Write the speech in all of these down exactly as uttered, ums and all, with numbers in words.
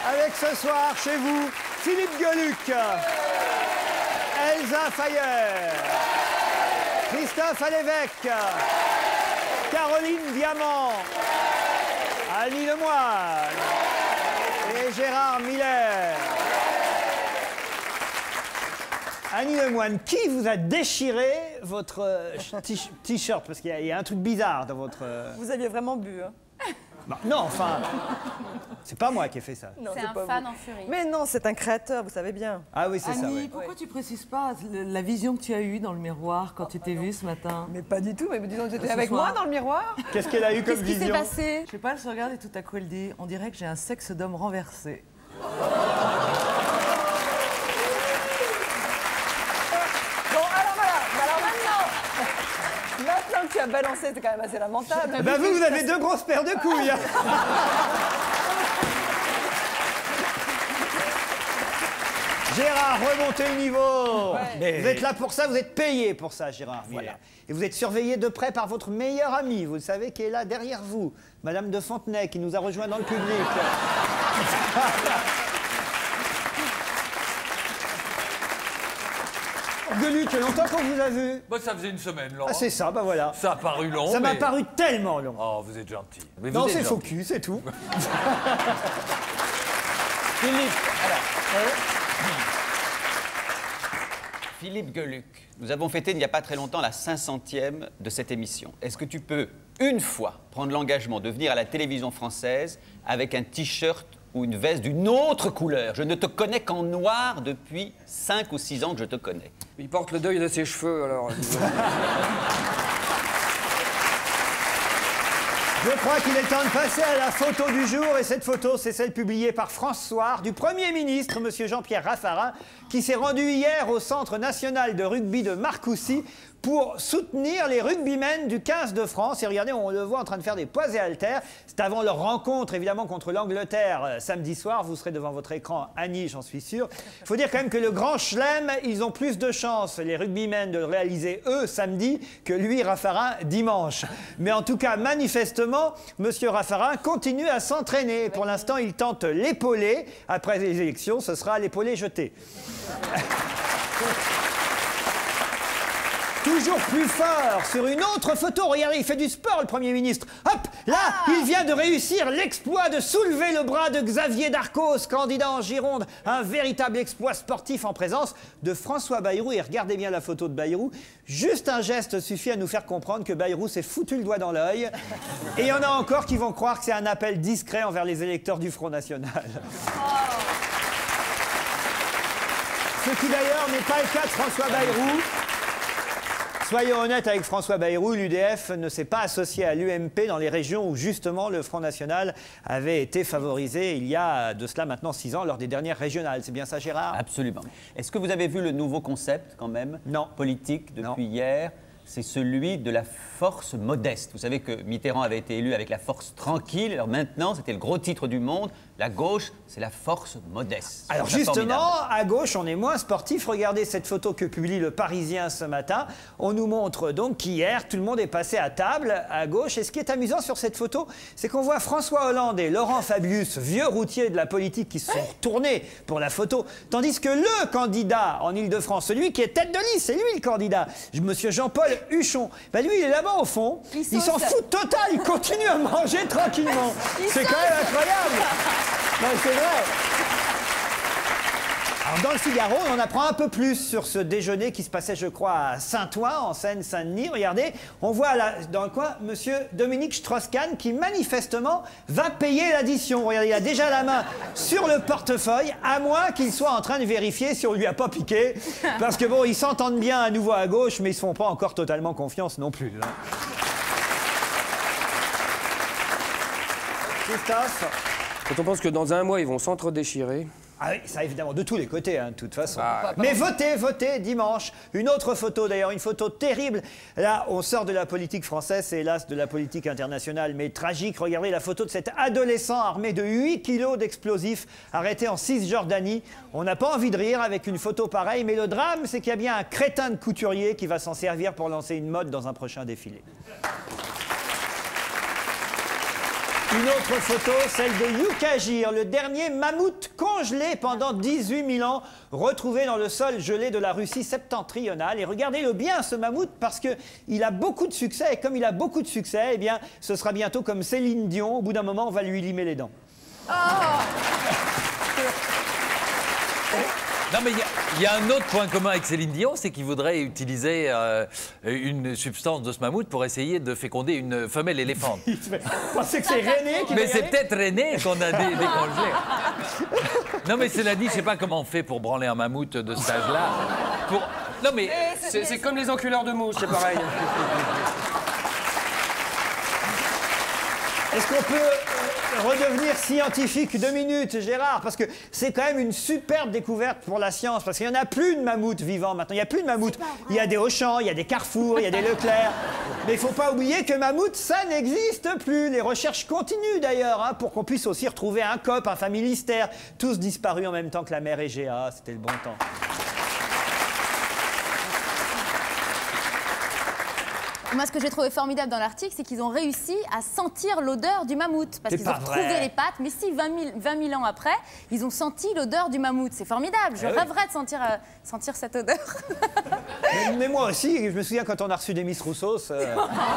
Avec ce soir, chez vous, Philippe Gueluc, Elsa Fayer, Christophe Alévèque, Caroline Diamant, Annie Lemoine et Gérard Miller. Annie Lemoine, qui vous a déchiré votre t-shirt? Parce qu'il y, y a un truc bizarre dans votre... Vous aviez vraiment bu, hein? Bah, non, enfin, c'est pas moi qui ai fait ça. C'est un fan en furie. Mais non, c'est un créateur, vous savez bien. Ah oui, c'est ça, oui. Pourquoi oui. tu précises pas la vision que tu as eue dans le miroir quand tu t'es vue ce matin? Mais pas du tout, mais disons que tu étais avec soir. moi dans le miroir. Qu'est-ce qu'elle a eu comme vision? Qu'est-ce qui s'est passé? Je sais pas, elle se regarde et tout à coup elle dit « On dirait que j'ai un sexe d'homme renversé ». Maintenant que tu as balancé, c'est quand même assez lamentable. Ben vous, vous avez deux grosses paires de couilles. Gérard, remontez le niveau. Ouais. Mais... Vous êtes là pour ça, vous êtes payé pour ça, Gérard. Voilà. Et vous êtes surveillé de près par votre meilleur ami, vous le savez, qui est là derrière vous, Madame de Fontenay, qui nous a rejoint dans le public. Gueluc, il y a longtemps qu'on vous a vu. Bah, ça faisait une semaine, Laurent. Ah, c'est ça, bah voilà. Ça a paru long. Ça mais... m'a paru tellement long. Oh, vous êtes gentil. Mais non, c'est gentil. faux cul, c'est tout. Philippe, alors. Euh... Philippe Gueluc, nous avons fêté il n'y a pas très longtemps la cinq centième de cette émission. Est-ce que tu peux, une fois, prendre l'engagement de venir à la télévision française avec un t-shirt ou une veste d'une autre couleur? Je ne te connais qu'en noir depuis cinq ou six ans que je te connais. Il porte le deuil de ses cheveux, alors... Je crois qu'il est temps de passer à la photo du jour. Et cette photo, c'est celle publiée par France Soir du Premier ministre, M. Jean-Pierre Raffarin, qui s'est rendu hier au Centre national de rugby de Marcoussis pour soutenir les rugbymen du quinze de France. Et regardez, on le voit en train de faire des poids et haltères. C'est avant leur rencontre, évidemment, contre l'Angleterre euh, samedi soir. Vous serez devant votre écran, Annie, j'en suis sûr. Il faut dire quand même que le grand chelem, ils ont plus de chance, les rugbymen, de le réaliser, eux, samedi, que lui, Raffarin, dimanche. Mais en tout cas, manifestement, M. Raffarin continue à s'entraîner. Pour l'instant, il tente l'épaulé. Après les élections, ce sera l'épaulé jeté. Toujours plus fort, sur une autre photo, regardez, il fait du sport, le Premier ministre. Hop, là, ah il vient de réussir l'exploit de soulever le bras de Xavier Darcos, candidat en Gironde. Un véritable exploit sportif en présence de François Bayrou. Et regardez bien la photo de Bayrou. Juste un geste suffit à nous faire comprendre que Bayrou s'est foutu le doigt dans l'œil. Et il y en a encore qui vont croire que c'est un appel discret envers les électeurs du Front National. Oh. Ce qui d'ailleurs n'est pas le cas de François Bayrou. Soyons honnêtes avec François Bayrou, l'U D F ne s'est pas associé à l'U M P dans les régions où justement le Front National avait été favorisé il y a de cela maintenant six ans lors des dernières régionales. C'est bien ça, Gérard? Absolument. Est-ce que vous avez vu le nouveau concept quand même? Non. Politique depuis non. hier? C'est celui de la force modeste. Vous savez que Mitterrand avait été élu avec la force tranquille. Alors maintenant, c'était le gros titre du Monde. La gauche, c'est la force modeste. Alors justement, à gauche, on est moins sportif. Regardez cette photo que publie le Parisien ce matin. On nous montre donc qu'hier, tout le monde est passé à table à gauche. Et ce qui est amusant sur cette photo, c'est qu'on voit François Hollande et Laurent Fabius, vieux routiers de la politique, qui se sont retournés pour la photo. Tandis que le candidat en Ile-de-France, celui qui est tête de liste, c'est lui le candidat, Monsieur Jean-Paul Huchon. Ben lui, il est là-bas au fond. Il, il s'en fout total. Il continue à manger tranquillement. C'est quand même incroyable. Non, c'est vrai. Alors, dans le Figaro, on en apprend un peu plus sur ce déjeuner qui se passait, je crois, à Saint-Ouen, en Seine-Saint-Denis. Regardez, on voit là, dans le coin, monsieur Dominique Strauss-Kahn qui, manifestement, va payer l'addition. Regardez, il a déjà la main sur le portefeuille, à moins qu'il soit en train de vérifier si on lui a pas piqué. Parce que, bon, ils s'entendent bien à nouveau à gauche, mais ils se font pas encore totalement confiance non plus. Hein. Christophe? Quand on pense que dans un mois, ils vont s'entre-déchirer... Ah oui, ça évidemment, de tous les côtés, hein, de toute façon. Bah, Mais votez, votez dimanche. Une autre photo d'ailleurs, une photo terrible. Là, on sort de la politique française, c'est hélas de la politique internationale, mais tragique. Regardez la photo de cet adolescent armé de huit kilos d'explosifs, arrêté en Cisjordanie. On n'a pas envie de rire avec une photo pareille, mais le drame, c'est qu'il y a bien un crétin de couturier qui va s'en servir pour lancer une mode dans un prochain défilé. Une autre photo, celle de Yukagir, le dernier mammouth congelé pendant dix-huit mille ans, retrouvé dans le sol gelé de la Russie septentrionale. Et regardez-le bien, ce mammouth, parce qu'il a beaucoup de succès. Et comme il a beaucoup de succès, eh bien, ce sera bientôt comme Céline Dion. Au bout d'un moment, on va lui limer les dents. Oh. Non, mais il y, y a un autre point commun avec Céline Dion, c'est qu'il voudrait utiliser euh, une substance de ce mammouth pour essayer de féconder une femelle éléphante. Vous pensez que c'est René qui va Mais y c'est aller? peut-être René qu'on a dé décongelé. Non, mais cela dit, je sais pas comment on fait pour branler un mammouth de cet âge-là. Pour... Non, mais... C'est comme les enculeurs de mouches, c'est pareil. Est-ce qu'on peut euh, redevenir scientifique deux minutes, Gérard? Parce que c'est quand même une superbe découverte pour la science. Parce qu'il n'y en a plus de mammouths vivants maintenant. Il n'y a plus de mammouths. Il y a des Auchan, il y a des Carrefour, il y a des Leclerc. Mais il ne faut pas oublier que mammouth, ça n'existe plus. Les recherches continuent d'ailleurs, hein, pour qu'on puisse aussi retrouver un coq, un familistère. Tous disparus en même temps que la mer Égée. C'était le bon temps. Moi, ce que j'ai trouvé formidable dans l'article, c'est qu'ils ont réussi à sentir l'odeur du mammouth. Parce C'est qu'ils ont pas retrouvé vrai. les pattes. Mais si, vingt mille ans après, ils ont senti l'odeur du mammouth. C'est formidable. Je Ah oui. rêverais de sentir, euh, sentir cette odeur. Mais, mais moi aussi, je me souviens quand on a reçu des Miss Roussos. Euh...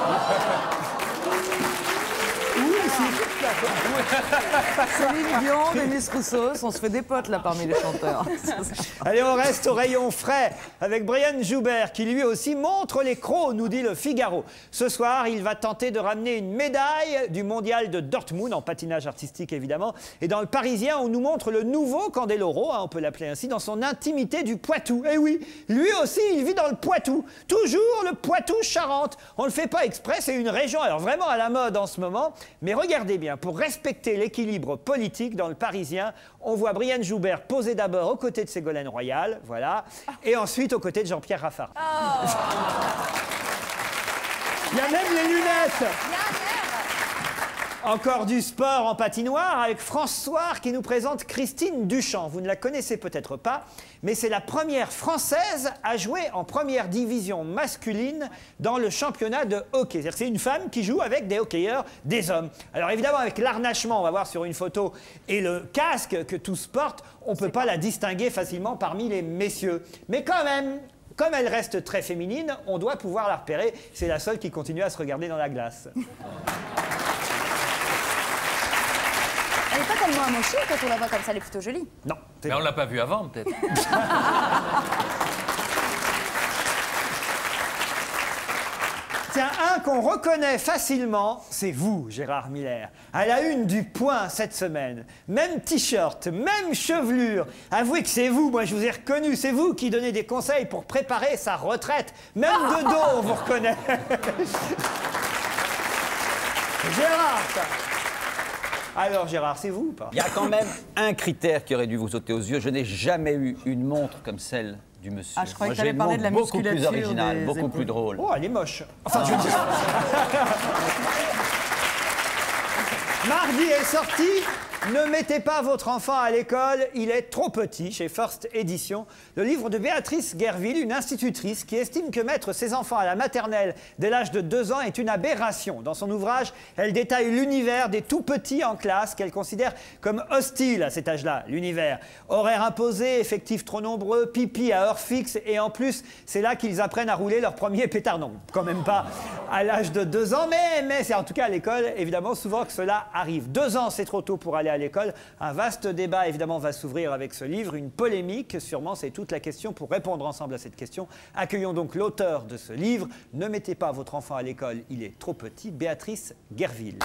oui, si. Céline Dion, Denis Roussos, on se fait des potes là parmi les chanteurs. Allez, on reste au rayon frais avec Brian Joubert qui lui aussi montre les crocs, nous dit le Figaro. Ce soir, il va tenter de ramener une médaille du mondial de Dortmund, en patinage artistique évidemment. Et dans le Parisien, on nous montre le nouveau Candeloro, hein, on peut l'appeler ainsi, dans son intimité du Poitou. Et oui, lui aussi, il vit dans le Poitou. Toujours le Poitou-Charentes. On ne le fait pas exprès, c'est une région, alors vraiment à la mode en ce moment. Mais regardez bien, pour respecter l'équilibre politique dans le Parisien, on voit Brian Joubert poser d'abord aux côtés de Ségolène Royal, voilà, et ensuite aux côtés de Jean-Pierre Raffarin. Oh. Il y a même les lunettes. Encore du sport en patinoire avec France Soir qui nous présente Christine Duchamp. Vous ne la connaissez peut-être pas, mais c'est la première Française à jouer en première division masculine dans le championnat de hockey. C'est-à-dire que c'est une femme qui joue avec des hockeyeurs, des hommes. Alors évidemment, avec l'arnachement, on va voir sur une photo, et le casque que tous portent, on ne peut pas la distinguer facilement parmi les messieurs. Mais quand même, comme elle reste très féminine, on doit pouvoir la repérer. C'est la seule qui continue à se regarder dans la glace. Elle n'est pas tellement amochée quand on la voit comme ça, elle est plutôt jolie. Non. Mais on l'a pas vu avant, peut-être. Tiens, un qu'on reconnaît facilement, c'est vous, Gérard Miller. À la une du Point cette semaine. Même t-shirt, même chevelure. Avouez que c'est vous, moi je vous ai reconnu. C'est vous qui donnez des conseils pour préparer sa retraite. Même de dos, on vous reconnaît. Gérard, ça. Alors Gérard, c'est vous ou pas? Il y a quand même un critère qui aurait dû vous sauter aux yeux. Je n'ai jamais eu une montre comme celle du monsieur. Ah, je croyais Moi, que t'allais j'ai une parler de la montre beaucoup plus musculature originale, des beaucoup épaules. plus drôle. Oh, elle est moche. Enfin, je veux dire... Mardi est sorti. Ne mettez pas votre enfant à l'école, il est trop petit, chez First Édition. Le livre de Béatrice Guerville, une institutrice qui estime que mettre ses enfants à la maternelle dès l'âge de deux ans est une aberration. Dans son ouvrage, elle détaille l'univers des tout-petits en classe qu'elle considère comme hostile à cet âge-là, l'univers. Horaires imposés, effectifs trop nombreux, pipi à heure fixe, et en plus, c'est là qu'ils apprennent à rouler leur premier pétard. Non, quand même pas à l'âge de deux ans, mais, mais c'est en tout cas à l'école, évidemment, souvent que cela arrive. Deux ans, c'est trop tôt pour aller à l'école. Un vaste débat, évidemment, va s'ouvrir avec ce livre. Une polémique, sûrement, c'est toute la question. Pour répondre ensemble à cette question, accueillons donc l'auteur de ce livre. Ne mettez pas votre enfant à l'école, il est trop petit. Béatrice Guerville.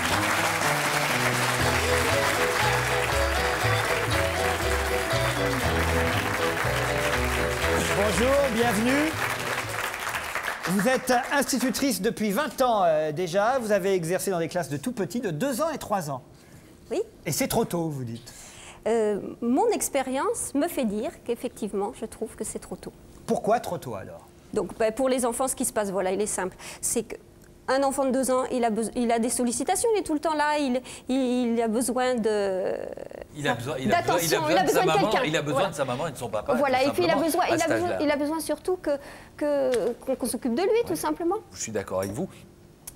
Bonjour, bienvenue. Vous êtes institutrice depuis vingt ans euh, déjà. Vous avez exercé dans des classes de tout petits, de deux ans et trois ans. Oui. Et c'est trop tôt, vous dites. Euh, mon expérience me fait dire qu'effectivement, je trouve que c'est trop tôt. Pourquoi trop tôt alors? Donc, bah, pour les enfants, ce qui se passe, voilà, il est simple. C'est qu'un enfant de deux ans, il a, il a des sollicitations, il est tout le temps là, il, il, il a besoin de... Il a besoin, il a besoin, il a d'attention, besoin, de, sa maman, quelqu'un. il a besoin Voilà. de sa maman et de son papa. Voilà, tout et puis il a simplement, besoin, à il a cet besoin, âge-là. il a besoin surtout que, que, qu'on, qu'on s'occupe de lui, tout simplement. Je suis d'accord avec vous.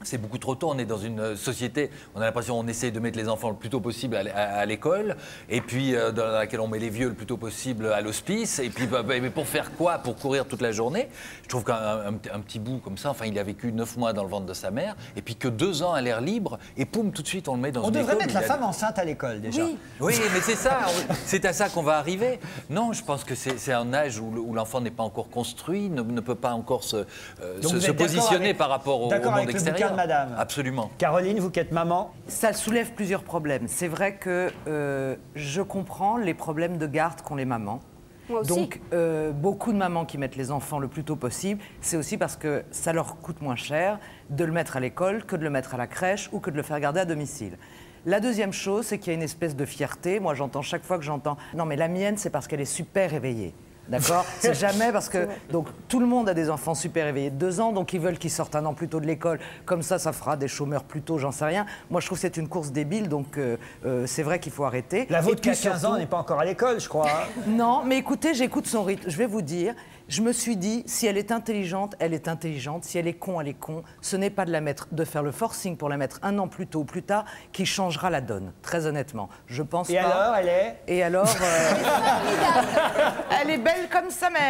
c'est beaucoup trop tôt. On est dans une société, on a l'impression qu'on essaie de mettre les enfants le plus tôt possible à, à, à l'école, et puis euh, dans laquelle on met les vieux le plus tôt possible à l'hospice. Et puis, bah, bah, mais pour faire quoi? Pour courir toute la journée? Je trouve qu'un un, un petit bout comme ça, enfin, il a vécu neuf mois dans le ventre de sa mère, et puis que deux ans à l'air libre, et poum, tout de suite, on le met dans On une école. devrait mettre la a... femme enceinte à l'école, déjà. Oui. Oui, mais c'est ça, c'est à ça qu'on va arriver. Non, je pense que c'est un âge où, où l'enfant n'est pas encore construit, ne, ne peut pas encore se, euh, se, se positionner avec, par rapport au, au monde avec extérieur. Le madame. Absolument. Caroline, vous qui êtes maman. Ça soulève plusieurs problèmes. C'est vrai que euh, je comprends les problèmes de garde qu'ont les mamans. Moi aussi. Donc, euh, beaucoup de mamans qui mettent les enfants le plus tôt possible, c'est aussi parce que ça leur coûte moins cher de le mettre à l'école que de le mettre à la crèche ou que de le faire garder à domicile. La deuxième chose, c'est qu'il y a une espèce de fierté. Moi, j'entends chaque fois que j'entends « Non, mais la mienne, c'est parce qu'elle est super éveillée ». D'accord? C'est jamais parce que... Donc, tout le monde a des enfants super éveillés de deux ans, donc ils veulent qu'ils sortent un an plus tôt de l'école. Comme ça, ça fera des chômeurs plus tôt, j'en sais rien. Moi, je trouve que c'est une course débile, donc euh, euh, c'est vrai qu'il faut arrêter. La vôtre qui a quinze surtout... ans n'est pas encore à l'école, je crois. Hein. Non, mais écoutez, j'écoute son rythme. Je vais vous dire, je me suis dit, si elle est intelligente, elle est intelligente. Si elle est con, elle est con. Ce n'est pas de la mettre, de faire le forcing pour la mettre un an plus tôt ou plus tard qui changera la donne, très honnêtement. Je pense Et pas. Et alors, elle est Et alors euh... elle est belle comme sa mère.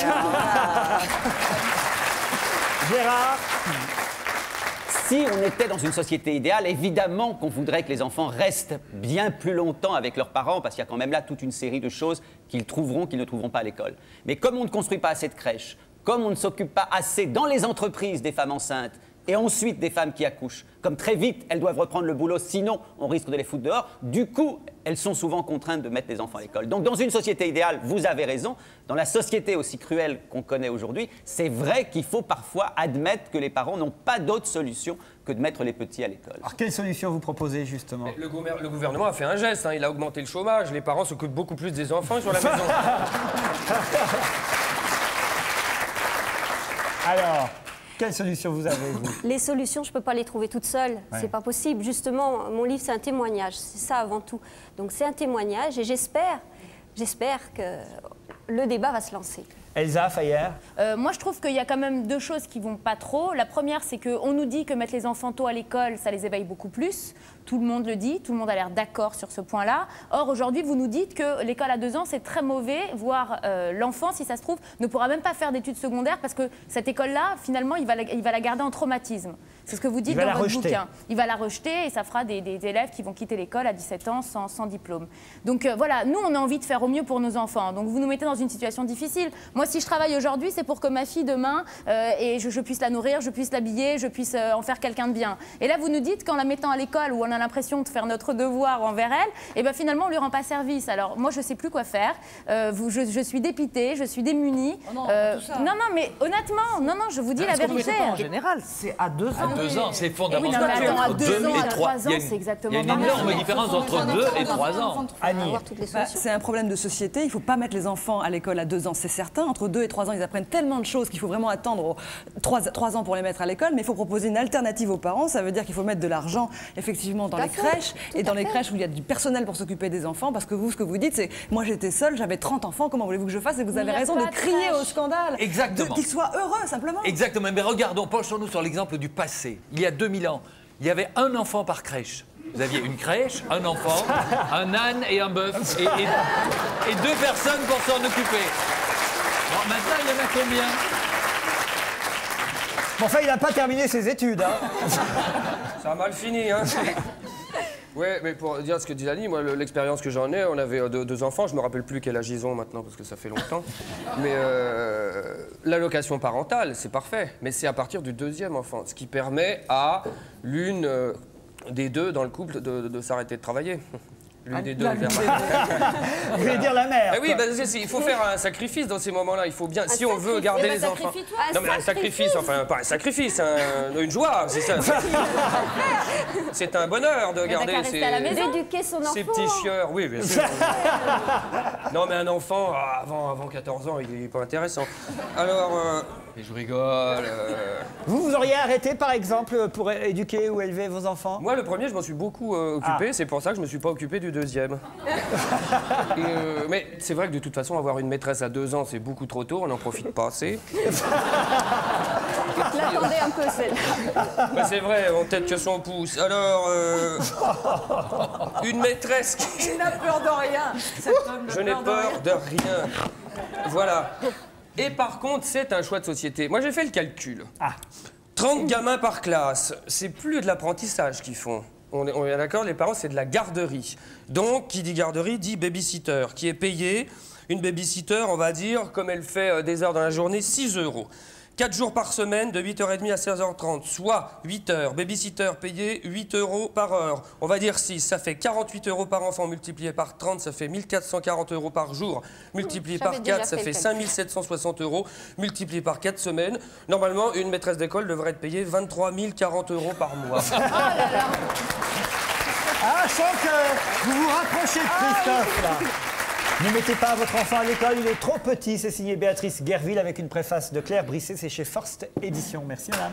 Gérard? Si on était dans une société idéale, évidemment qu'on voudrait que les enfants restent bien plus longtemps avec leurs parents, parce qu'il y a quand même là toute une série de choses qu'ils trouveront, qu'ils ne trouveront pas à l'école. Mais comme on ne construit pas assez de crèches, comme on ne s'occupe pas assez dans les entreprises des femmes enceintes, et ensuite des femmes qui accouchent, comme très vite elles doivent reprendre le boulot, sinon on risque de les foutre dehors, du coup elles sont souvent contraintes de mettre les enfants à l'école. Donc dans une société idéale, vous avez raison, dans la société aussi cruelle qu'on connaît aujourd'hui, c'est vrai qu'il faut parfois admettre que les parents n'ont pas d'autre solution que de mettre les petits à l'école. Alors quelle solution vous proposez justement? le, gouver le gouvernement a fait un geste, hein, il a augmenté le chômage, les parents s'occupent beaucoup plus des enfants sur la maison. Alors, quelle solution vous avez, vous? Les solutions, je ne peux pas les trouver toutes seules. Ouais. C'est pas possible. Justement, mon livre, c'est un témoignage. C'est ça avant tout. Donc, c'est un témoignage et j'espère, j'espère que le débat va se lancer. Elsa Fayer. euh, Moi, je trouve qu'il y a quand même deux choses qui vont pas trop. La première, c'est qu'on nous dit que mettre les enfants tôt à l'école, ça les éveille beaucoup plus. Tout le monde le dit, tout le monde a l'air d'accord sur ce point-là. Or, aujourd'hui, vous nous dites que l'école à deux ans, c'est très mauvais, voire euh, l'enfant, si ça se trouve, ne pourra même pas faire d'études secondaires parce que cette école-là, finalement, il va, la, il va la garder en traumatisme. C'est ce que vous dites dans votre rejeter. bouquin. Il va la rejeter et ça fera des, des élèves qui vont quitter l'école à dix-sept ans sans, sans diplôme. Donc euh, voilà, nous, on a envie de faire au mieux pour nos enfants. Donc vous nous mettez dans une situation difficile. Moi, si je travaille aujourd'hui, c'est pour que ma fille, demain, euh, et je, je puisse la nourrir, je puisse l'habiller, je puisse euh, en faire quelqu'un de bien. Et là, vous nous dites qu'en la mettant à l'école, où on a l'impression de faire notre devoir envers elle, et ben finalement, on lui rend pas service. Alors moi, je sais plus quoi faire. Euh, vous, je, je suis dépitée, je suis démunie. Oh non, euh, tout ça. non, non, mais honnêtement, non, non, je vous dis la vérité. En général, c'est à deux ans. À deux ans, c'est fondamental. Oui, non, mais attends, à Entre deux ans, et à trois, trois ans, il y a c'est exactement Il y a une pareil. énorme différence entre deux et trois ans. Annie. Bah, c'est un problème de société. Il ne faut pas mettre les enfants à l'école à deux ans, c'est certain. Entre deux et trois ans, ils apprennent tellement de choses qu'il faut vraiment attendre trois, trois ans pour les mettre à l'école. Mais il faut proposer une alternative aux parents. Ça veut dire qu'il faut mettre de l'argent, effectivement, dans les crèches. Et dans les crèches où il y a du personnel pour s'occuper des enfants. Parce que vous, ce que vous dites, c'est moi, j'étais seule, j'avais trente enfants. Comment voulez-vous que je fasse? Et vous avez raison de crier au scandale. Exactement. Qu'ils soient heureux, simplement. Exactement. Mais regardons, penchons-nous sur l'exemple du passé. Il y a deux mille ans, il y avait un enfant par crèche. Vous aviez une crèche, un enfant, un âne et un bœuf, et, et, et deux personnes pour s'en occuper. Bon, maintenant, il y en a combien? Bon, enfin, il n'a pas terminé ses études. Hein. Ça a mal fini, hein. Ouais, mais pour dire ce que dit Annie, moi, l'expérience que j'en ai, on avait deux, deux enfants, je me rappelle plus quel âge ils ont maintenant, parce que ça fait longtemps. Mais euh, l'allocation parentale, c'est parfait, mais c'est à partir du deuxième enfant, ce qui permet à l'une euh, des deux dans le couple de, de, de s'arrêter de travailler. L'une des deux. Vous voulez dire la mère? Eh oui, bah, il faut faire un sacrifice dans ces moments-là. Il faut bien, un si on veut garder les enfants. Non, mais un sacrifice, enfin, pas un sacrifice, un, une joie, c'est ça. C'est un bonheur de garder ses, ses petits chieurs. Oui, bien sûr. Non, mais un enfant, avant, avant quatorze ans, il n'est pas intéressant. Alors, euh, et je rigole. Euh... Vous, vous auriez arrêté, par exemple, pour éduquer ou élever vos enfants? Moi, le premier, je m'en suis beaucoup euh, occupé. Ah. C'est pour ça que je ne me suis pas occupé du deuxième. Et, euh, mais c'est vrai que de toute façon, avoir une maîtresse à deux ans, c'est beaucoup trop tôt. On n'en profite pas assez. Là, l'attendais un peu, celle-là. Bah, c'est vrai, on tête que son pouce. Alors, euh, une maîtresse qui... Il n'a peur de rien. Cet homme Je n'ai peur de rien. Voilà. Et par contre, c'est un choix de société. Moi, j'ai fait le calcul. Ah. trente gamins par classe, c'est plus de l'apprentissage qu'ils font. On est, on est d'accord, les parents, c'est de la garderie. Donc, qui dit garderie, dit babysitter, qui est payé. Une babysitter, on va dire, comme elle fait euh, des heures dans la journée, six euros. quatre jours par semaine, de huit heures trente à seize heures trente, soit huit heures. Babysitter payé huit euros par heure. On va dire six, ça fait quarante-huit euros par enfant, multiplié par trente, ça fait mille quatre cent quarante euros par jour. Multiplié par quatre, ça fait cinq mille sept cent soixante euros. Multiplié par quatre semaines. Normalement, une maîtresse d'école devrait être payée vingt-trois mille quarante euros par mois. Oh là là. Ah, je sens que vous vous rapprochez de Christophe, là. Ne mettez pas votre enfant à l'école, il est trop petit. C'est signé Béatrice Guerville avec une préface de Claire Brisset. C'est chez Forst Éditions. Merci, madame.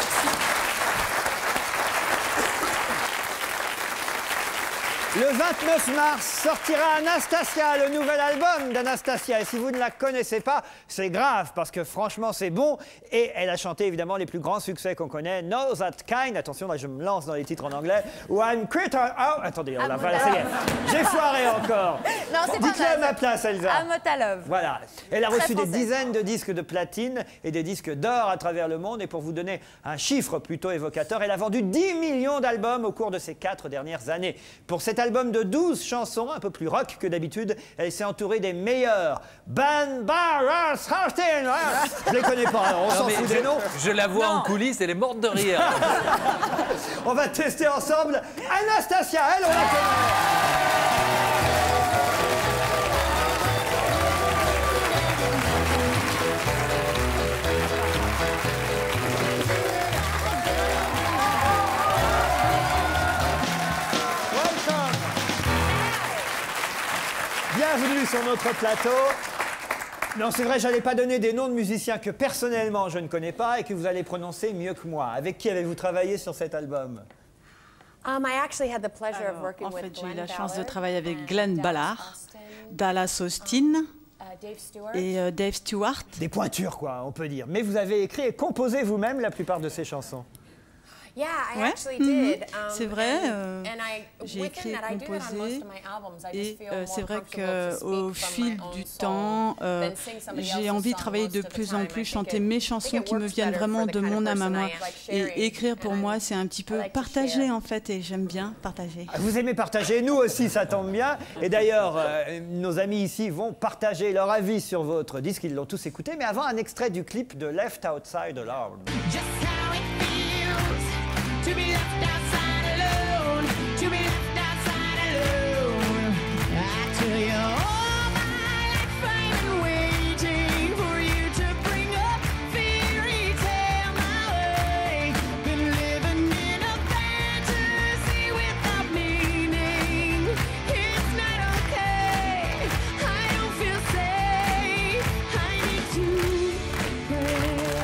Le vingt-neuf mars sortira Anastasia, le nouvel album d'Anastasia. Et si vous ne la connaissez pas, c'est grave parce que franchement c'est bon. Et elle a chanté évidemment les plus grands succès qu'on connaît. Know That Kind, attention là je me lance dans les titres en anglais. Ou I'm Critter. Oh, attendez, on l'a pas, ça y est. J'ai foiré encore. Non, c'est pas Dites-le à mal. ma place, Elsa. Amota Love. Voilà. Elle a Très reçu des français. dizaines de disques de platine et des disques d'or à travers le monde. Et pour vous donner un chiffre plutôt évocateur, elle a vendu dix millions d'albums au cours de ces quatre dernières années. Pour cet album de douze chansons, un peu plus rock que d'habitude, elle s'est entourée des meilleurs. Ben Barras Hostin. Je les connais pas, alors on s'en fout des noms. Je la vois en coulisses, elle est morte de rire. On va tester ensemble. Anastasia, elle, on la connaît. Bienvenue sur notre plateau. Non, c'est vrai, j'allais pas donner des noms de musiciens que personnellement je ne connais pas et que vous allez prononcer mieux que moi. Avec qui avez-vous travaillé sur cet album? Um, I actually had the pleasure of Alors, working en fait, with j'ai eu Glenn la chance de Ballard travailler avec and Glenn Dallas Ballard, Austin, Dallas Austin uh, Dave Stewart. et euh, Dave Stewart. Des pointures, quoi, on peut dire. Mais vous avez écrit et composé vous-même la plupart de ces chansons. Yeah, I Ouais, actually mhm, did. Um, c'est vrai, and- euh, and I- j'ai within écrit et that, I do that on most composé. of my albums. I just Et feel euh, more c'est vrai comfortable to qu'au speak from fil my own du soul temps, euh, than sing somebody j'ai else's envie de song travailler most de of the plus time. en I plus, think chanter it- mes I think chansons it qui me works viennent better vraiment for the de kind of mon âme à person I moi. am, like sharing, Et écrire pour and moi, I- c'est un petit I peu like to partager share. en fait, et j'aime bien partager. Vous aimez partager, nous aussi, ça tombe bien. Et d'ailleurs, euh, nos amis ici vont partager leur avis sur votre disque, ils l'ont tous écouté. Mais avant, un extrait du clip de Left Outside Alone. Just how it feels to be left outside alone, to be left outside alone. I tell you all my life I've been waiting for you to bring a fairy tale my way. Been living in a fantasy without meaning. It's not okay. I don't feel safe. I need to pray.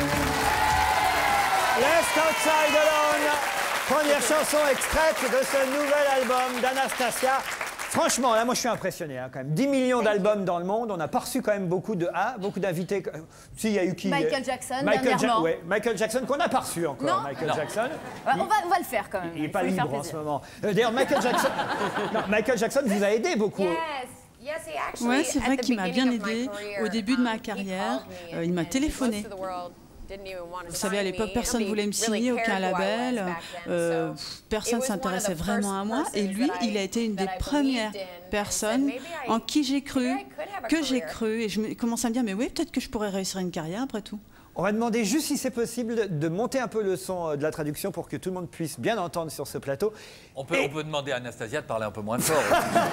Left Outside Alone, première chanson extraite de ce nouvel album d'Anastasia. Franchement, là, moi, je suis impressionné, hein, quand même. dix millions d'albums dans le monde. On n'a pas reçu quand même beaucoup de ah, beaucoup d'invités. Si, il y a eu qui Michael Jackson, Michael, Ja- dernièrement. ouais, Michael Jackson, qu'on n'a pas reçu encore. Non. Michael Non. Jackson. Ouais, on, va, on va le faire quand même. Il n'est faut pas lui faire libre en plaisir. ce moment. Euh, D'ailleurs, Michael Jackson, non, Michael Jackson vous a aidé beaucoup. Yes, yes, he actually, Ouais, c'est at vrai the qu'il m'a bien beginning of my aidé. career, Au début de ma um, he carrière, called me euh, il m'a and- and téléphoné. most of the world didn't even want to Vous savez, à sign l'époque, me. personne ne Nobody voulait me really signer, aucun cared who I was label. back then, euh, so pff, it personne was one of s'intéressait the vraiment à first moi. Et persons lui, that I- il a été une des that I premières believed in and personnes said, maybe I- en qui j'ai cru, maybe I could have a que j'ai career. cru. Et je me commence à me dire, mais oui, peut-être que je pourrais réussir une carrière après tout. On va demander juste si c'est possible de, de monter un peu le son euh, de la traduction pour que tout le monde puisse bien entendre sur ce plateau. On peut, Et- on peut demander à Anastasia de parler un peu moins fort.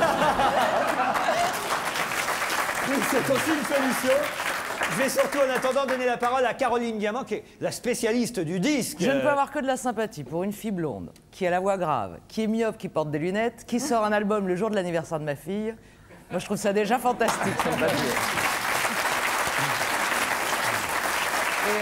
C'est aussi une solution. Je vais surtout, en attendant, donner la parole à Caroline Diamant, qui est la spécialiste du disque. Je ne peux Euh, avoir que de la sympathie pour une fille blonde, qui a la voix grave, qui est myope, qui porte des lunettes, qui sort un album le jour de l'anniversaire de ma fille. Moi, je trouve ça déjà fantastique, sur le papier. Et,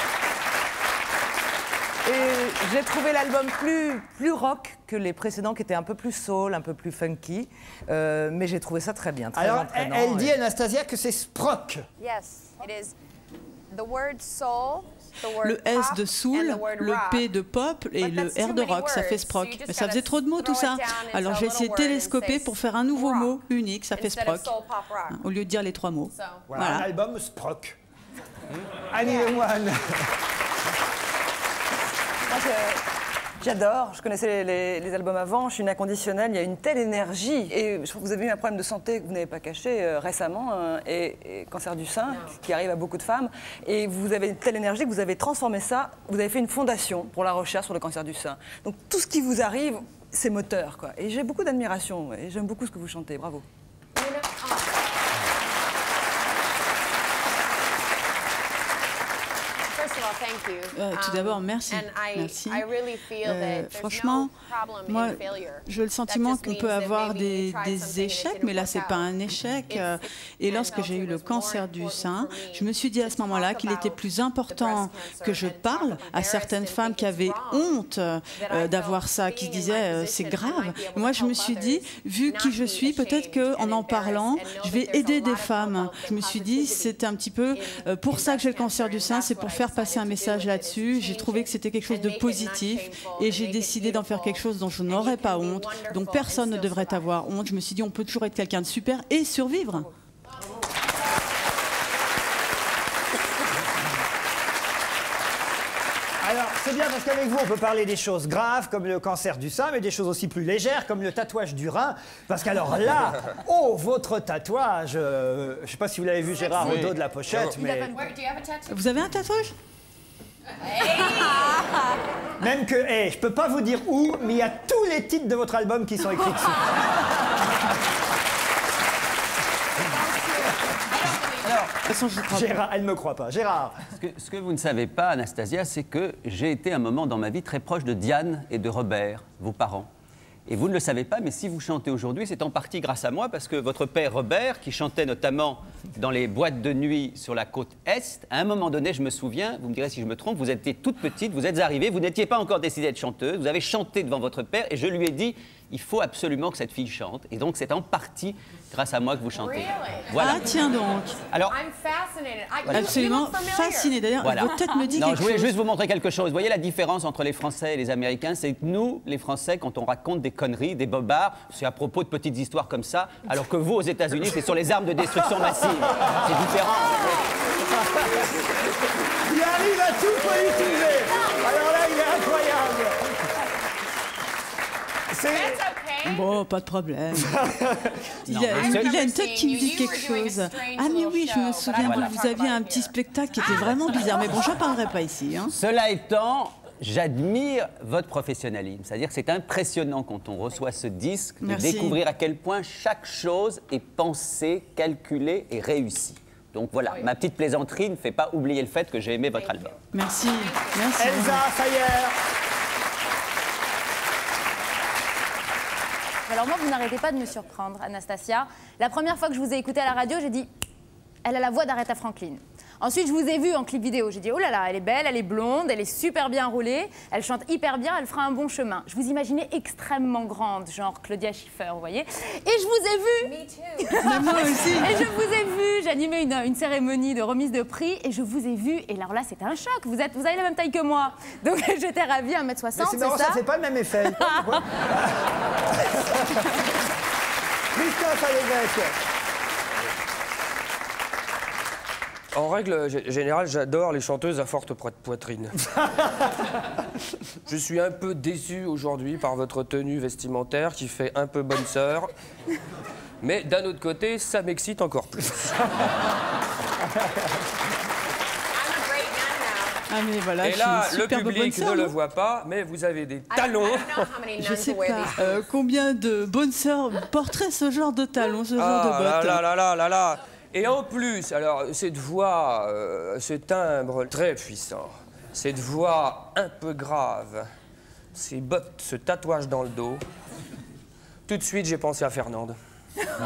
euh, et j'ai trouvé l'album plus, plus rock que les précédents, qui étaient un peu plus soul, un peu plus funky. Euh, mais j'ai trouvé ça très bien, très Alors, elle, entraînant. elle dit, et- Anastasia, que c'est Sprock. Yes, it is. The word soul le S de soul, le P de pop et le R de rock, ça fait sprock. Mais ça faisait trop de mots tout ça. Alors j'ai essayé de télescoper pour faire un nouveau mot unique, ça fait sprock, hein, au lieu de dire les trois mots. Voilà, Voilà. un album sprock. Annie Lemoine. Moi, je- J'adore, je connaissais les, les albums avant, je suis une inconditionnelle, il y a une telle énergie. Et je trouve que vous avez eu un problème de santé que vous n'avez pas caché euh, récemment, euh, et, et cancer du sein, qui arrive à beaucoup de femmes. Et vous avez une telle énergie que vous avez transformé ça, vous avez fait une fondation pour la recherche sur le cancer du sein. Donc tout ce qui vous arrive, c'est moteur, quoi. Et j'ai beaucoup d'admiration, et j'aime beaucoup ce que vous chantez, bravo. Euh, tout d'abord, merci. merci. Euh, franchement, moi, j'ai le sentiment qu'on peut avoir des, des échecs, mais là, c'est pas un échec. Euh, Et lorsque j'ai eu le cancer du sein, je me suis dit à ce moment-là qu'il était plus important que je parle à certaines femmes qui avaient honte euh, d'avoir ça, qui se disaient euh, c'est grave. Et moi, je me suis dit, vu qui je suis, peut-être qu'en en parlant, je vais aider des femmes. Je me suis dit, c'est un petit peu euh, pour ça que j'ai le cancer du sein, c'est pour faire passer un message là-dessus. J'ai trouvé que c'était quelque chose de positif et j'ai décidé d'en faire quelque chose dont je n'aurais pas honte, dont personne ne devrait avoir honte. Je me suis dit, on peut toujours être quelqu'un de super et survivre. Alors, c'est bien parce qu'avec vous, on peut parler des choses graves comme le cancer du sein, mais des choses aussi plus légères comme le tatouage du rein. Parce qu'alors là, oh, votre tatouage, euh, je ne sais pas si vous l'avez vu, Gérard, au dos de la pochette, mais... Vous avez un tatouage? Même que, hey, je peux pas vous dire où, mais il y a tous les titres de votre album qui sont écrits dessus. Gérard, elle ne me croit pas. Gérard. Ce que, ce que vous ne savez pas, Anastasia, c'est que j'ai été un moment dans ma vie très proche de Diane et de Robert, vos parents. Et vous ne le savez pas, mais si vous chantez aujourd'hui, c'est en partie grâce à moi, parce que votre père Robert, qui chantait notamment dans les boîtes de nuit sur la côte Est, à un moment donné, je me souviens, vous me direz si je me trompe, vous étiez toute petite, vous êtes arrivée, vous n'étiez pas encore décidée d'être chanteuse, vous avez chanté devant votre père, et je lui ai dit, il faut absolument que cette fille chante. Et donc, c'est en partie grâce à moi que vous chantez. Voilà. Ah, tiens donc. Alors, absolument fasciné. D'ailleurs, voilà. votre tête me dit non, quelque je voulais chose. juste vous montrer quelque chose. Vous voyez la différence entre les Français et les Américains, c'est que nous, les Français, quand on raconte des conneries, des bobards, c'est à propos de petites histoires comme ça, alors que vous, aux États-Unis, c'est sur les armes de destruction massive. C'est différent. Il arrive à tout politiser. Alors là, il est incroyable. C'est... Bon, pas de problème. il, Non, a, mais il a une tête qui me dit quelque chose. Ah mais oui, je me souviens que vous aviez un petit spectacle qui était vraiment bizarre. Mais bon, j'en parlerai pas ici. Hein. Cela étant, j'admire votre professionnalisme. C'est-à-dire que c'est impressionnant quand on reçoit ce disque de Merci. découvrir à quel point chaque chose est pensée, calculée et réussie. Donc voilà, ma petite plaisanterie ne fait pas oublier le fait que j'ai aimé votre album. Merci. Merci. Elsa Fayer. Alors moi, vous n'arrêtez pas de me surprendre, Anastasia. La première fois que je vous ai écouté à la radio, j'ai dit, elle a la voix d'Aretha Franklin. Ensuite, je vous ai vu en clip vidéo. J'ai dit, oh là là, elle est belle, elle est blonde, elle est super bien roulée, elle chante hyper bien, elle fera un bon chemin. Je vous imaginais extrêmement grande, genre Claudia Schiffer, vous voyez. Et je vous ai vu. Me too. Mais moi aussi. Et je vous ai vu. J'animais une, une cérémonie de remise de prix et je vous ai vu. Et alors là, c'était un choc. Vous, êtes, vous avez la même taille que moi. Donc j'étais ravie, un mètre soixante, C'est c'est marrant, ça ça fait pas le même effet. Christophe Allévêque. En règle gé- générale, j'adore les chanteuses à forte po- poitrine. Je suis un peu déçu aujourd'hui par votre tenue vestimentaire qui fait un peu bonne sœur. Mais d'un autre côté, ça m'excite encore plus. Ah mais voilà, Et je là, suis une le superbe bonne public sœur, ne le non voit pas, mais vous avez des talons. Je sais pas euh, combien de bonnes sœurs porteraient ce genre de talons, ce genre Ah de là bottes. là là là là là. Et en plus, alors, cette voix, euh, ce timbre très puissant, cette voix un peu grave, ces bottes, ce tatouage dans le dos, tout de suite, j'ai pensé à Fernande. Alors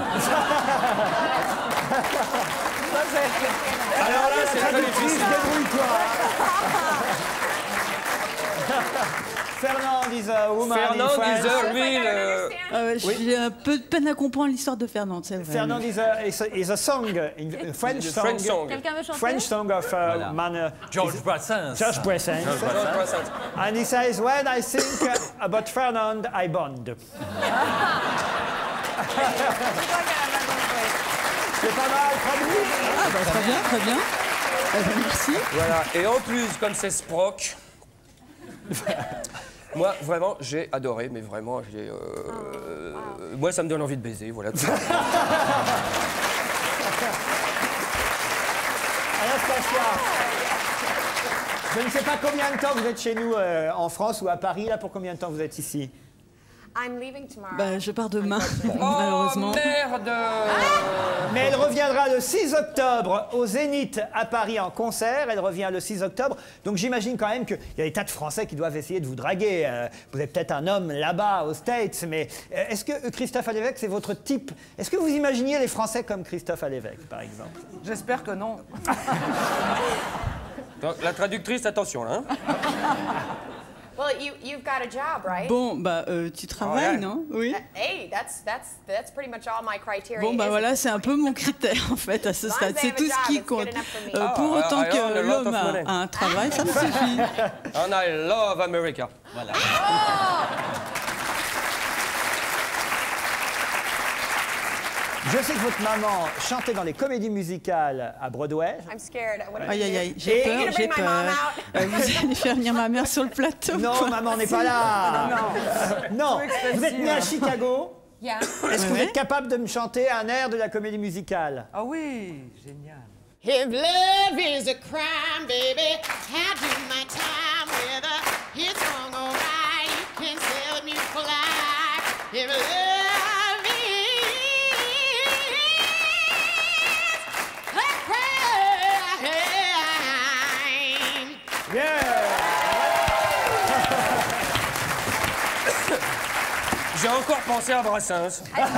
là, c'est très difficile. Débrouille-toi. Fernand is a woman Fernand in France. is a real... euh, Euh, Oui. J'ai un peu de peine à comprendre l'histoire de Fernande, c'est vrai. Fernand is a, is a, is a song, in, a French The song. French song. Quelqu'un veut chanter? French song of uh, man. uh, George Brassens. George Brassens. George Brassens. And he says, when I think about Fernand, I bond. C'est pas mal, traduit. Ah bah très bien, très bien. Eh ben, merci. Voilà, et en plus, comme c'est Sprock, moi, vraiment, j'ai adoré, mais vraiment, j'ai... euh, moi, ça me donne envie de baiser, voilà. Anastasia, je ne sais pas combien de temps vous êtes chez nous euh, en France ou à Paris, là, pour combien de temps vous êtes ici? I'm leaving tomorrow. Bah, je pars demain, Oh, malheureusement. merde. Mais elle reviendra le six octobre au Zénith à Paris en concert. Elle revient le six octobre. Donc j'imagine quand même qu'il y a des tas de Français qui doivent essayer de vous draguer. Euh, vous êtes peut-être un homme là-bas aux States, mais euh, est-ce que euh, Christophe Alévêque, c'est votre type? Est-ce que vous imaginiez les Français comme Christophe Alévêque, par exemple? J'espère que non. Donc, la traductrice, attention, là. Hein. Well, you, you've got a job, right? Bon, bah, euh, tu travailles, Ouais. non? Oui. Hey, that's that's that's pretty much all my criteria. Bon, bah is. voilà, c'est un peu mon critère, en fait, à ce As long stade. as I C'est have a tout ce job, qui it's compte. good enough for me. Euh, pour Ah, autant I- I earn a que lot of l'homme money. a un travail, ça me suffit. And I love America. Voilà. Je sais que votre maman chantait dans les comédies musicales à Broadway. I'm scared. What am I Aïe, aïe, gonna aïe, do? j'ai Et- peur, You're gonna j'ai bring my mom peur. out? Euh, vous allez faire venir ma mère sur le plateau? Non, maman n'est pas là. Non, vous êtes né à Chicago. Yeah. Est-ce que vous Ouais. êtes capable de me chanter un air de la comédie musicale? Ah oui, génial. If love is a crime, baby, I do my time with her. It's wrong, alright, you can sell me for life. If love is a crime. Yeah. J'ai encore pensé à Brassens.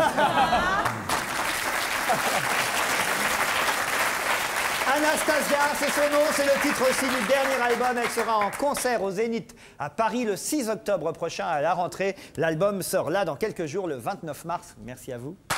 Anastasia, c'est son nom, c'est le titre aussi du dernier album. Elle sera en concert au Zénith à Paris le six octobre prochain à la rentrée. L'album sort là dans quelques jours, le vingt-neuf mars. Merci à vous.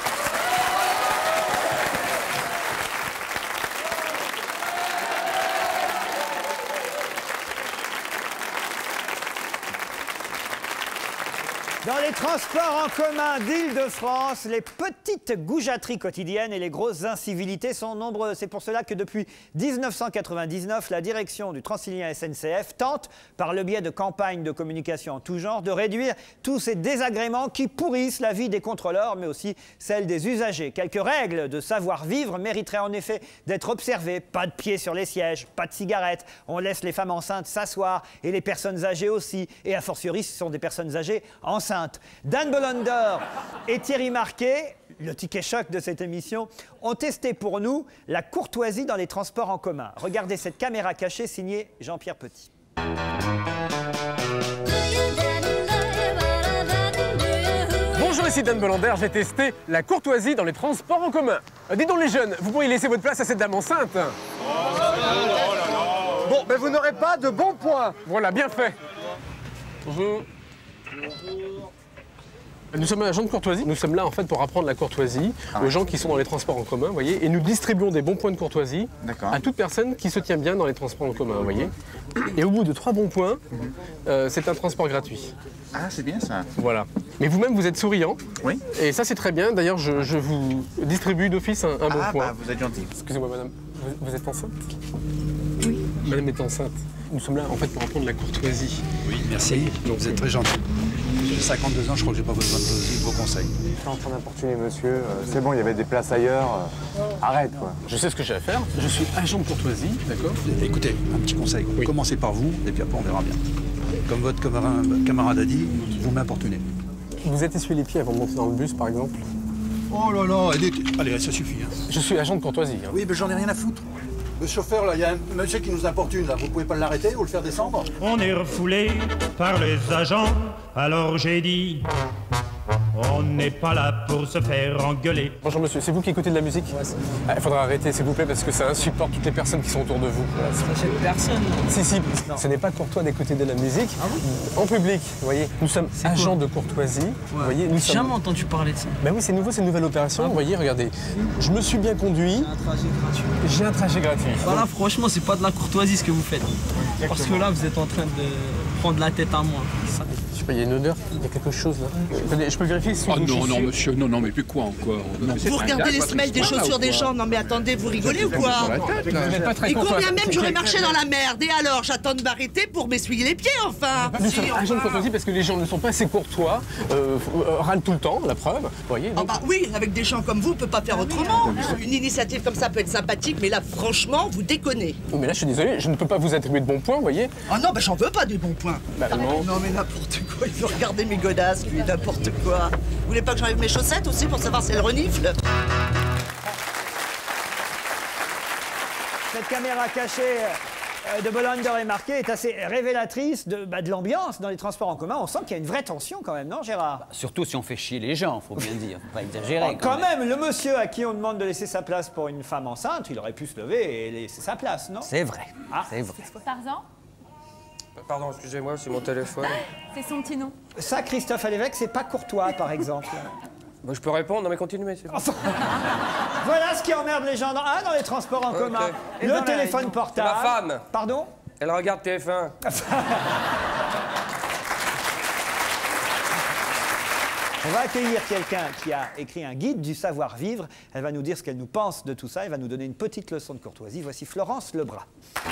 Dans les transports en commun d'Île-de-France, les petites goujateries quotidiennes et les grosses incivilités sont nombreuses. C'est pour cela que depuis mille neuf cent quatre-vingt-dix-neuf, la direction du Transilien S N C F tente, par le biais de campagnes de communication en tout genre, de réduire tous ces désagréments qui pourrissent la vie des contrôleurs, mais aussi celle des usagers. Quelques règles de savoir-vivre mériteraient en effet d'être observées. Pas de pieds sur les sièges, pas de cigarettes, on laisse les femmes enceintes s'asseoir et les personnes âgées aussi. Et a fortiori, ce sont des personnes âgées enceintes. Dan Bolander et Thierry Marquet, le ticket choc de cette émission, ont testé pour nous la courtoisie dans les transports en commun. Regardez cette caméra cachée signée Jean-Pierre Petit. Bonjour, ici Dan Bolander, j'ai testé la courtoisie dans les transports en commun. Euh, dis donc les jeunes, vous pourriez laisser votre place à cette dame enceinte. Bon, ben vous n'aurez pas de bons points. Voilà, bien fait. Bonjour. Nous sommes un agent de courtoisie. Nous sommes là en fait pour apprendre la courtoisie aux gens qui sont dans les transports en commun, vous voyez, et nous distribuons des bons points de courtoisie à toute personne qui se tient bien dans les transports en commun, vous voyez. Et au bout de trois bons points, euh, c'est un transport gratuit. Ah, c'est bien ça. Voilà. Mais vous-même, vous êtes souriant. Oui. Et ça, c'est très bien. D'ailleurs, je, je vous distribue d'office un, un bon Ah, point. bah, vous êtes gentil. Excusez-moi, madame. Vous, vous êtes enceinte? Oui. Madame est enceinte. Nous sommes là, en fait, pour apprendre la courtoisie. Oui, merci. Donc, vous êtes très gentil. J'ai cinquante-deux ans, je crois que j'ai pas besoin de vos, de vos conseils. Je suis en train d'importuner monsieur. Euh, c'est bon, il y avait des places ailleurs. Euh, arrête, quoi. Je sais ce que j'ai à faire. Je suis agent de courtoisie, d'accord? Écoutez, un petit conseil. Commencez par vous, et puis après, on verra bien. Comme votre camarade, camarade a dit, vous m'importunez. Vous êtes essuyé les pieds avant de monter dans le bus, par exemple? Oh là là, allez, allez ça suffit. Hein. Je suis agent de courtoisie. Hein. Oui, mais j'en ai rien à foutre. Le chauffeur, là, il y a un monsieur qui nous importune, là. Vous pouvez pas l'arrêter ou le faire descendre? On est refoulé par les agents, alors j'ai dit On n'est pas là pour se faire engueuler. Bonjour monsieur, c'est vous qui écoutez de la musique? Ouais, ah, il faudra arrêter s'il vous plaît parce que ça insupporte toutes les personnes qui sont autour de vous. Ça fait personne. Si, si, non. Ce n'est pas courtois d'écouter de la musique ah bon en public, vous voyez. Nous sommes agents de courtoisie, ouais. Vous voyez. Nous J'ai sommes... jamais entendu parler de ça. Ben oui, c'est nouveau, c'est une nouvelle opération. Ah bon. Vous voyez, regardez, je me suis bien conduit. Un trajet gratuit. J'ai un trajet gratuit. Voilà, franchement, c'est pas de la courtoisie ce que vous faites. Exactement. Parce que là, vous êtes en train de prendre la tête à moi. Ça... Je sais pas, il y a une odeur, il y a quelque chose là. Je peux vérifier si oh non, non, monsieur, non, non, mais puis quoi encore? Non, vous regardez les semelles des chaussures des gens, non mais attendez, vous rigolez ou quoi? Et combien même j'aurais marché dans la merde? Et alors, j'attends de m'arrêter pour m'essuyer les pieds, enfin. Nous sommes agents de courtoisie parce que les gens ne sont pas assez courtois, euh, râlent tout le temps, la preuve, vous voyez. Donc... Ah bah oui, avec des gens comme vous, on peut pas faire autrement. Une initiative comme ça peut être sympathique, mais là, franchement, vous déconnez. Oui, mais là, je suis désolé, je ne peux pas vous attribuer de bons points, vous voyez. Ah non, bah j'en veux pas des bons points. Bah, non. non, mais n'importe quoi, il faut regarder mes godasses, lui, n'importe quoi. Vous voulez pas que j'enlève mes chaussettes aussi pour savoir si elles reniflent? Cette caméra cachée de Bolander-et-Marquet est assez révélatrice de, bah, de l'ambiance dans les transports en commun. On sent qu'il y a une vraie tension quand même, non Gérard? Bah, surtout si on fait chier les gens, faut bien dire, faut pas exagérer. Oh, quand, quand même. même, le monsieur à qui on demande de laisser sa place pour une femme enceinte, il aurait pu se lever et laisser sa place, non? C'est vrai, ah. c'est vrai. Tarzan? Pardon, excusez-moi, c'est mon téléphone. C'est son petit nom. Ça, Christophe Alévèque, c'est pas courtois, par exemple. Bah, je peux répondre, non mais continuez. Bon. Enfin, voilà ce qui emmerde les gens dans, ah, dans les transports en okay. commun. Et le téléphone la... portable. Ma femme. Pardon? Elle regarde T F un. On va accueillir quelqu'un qui a écrit un guide du savoir-vivre. Elle va nous dire ce qu'elle nous pense de tout ça. Elle va nous donner une petite leçon de courtoisie. Voici Florence Lebras.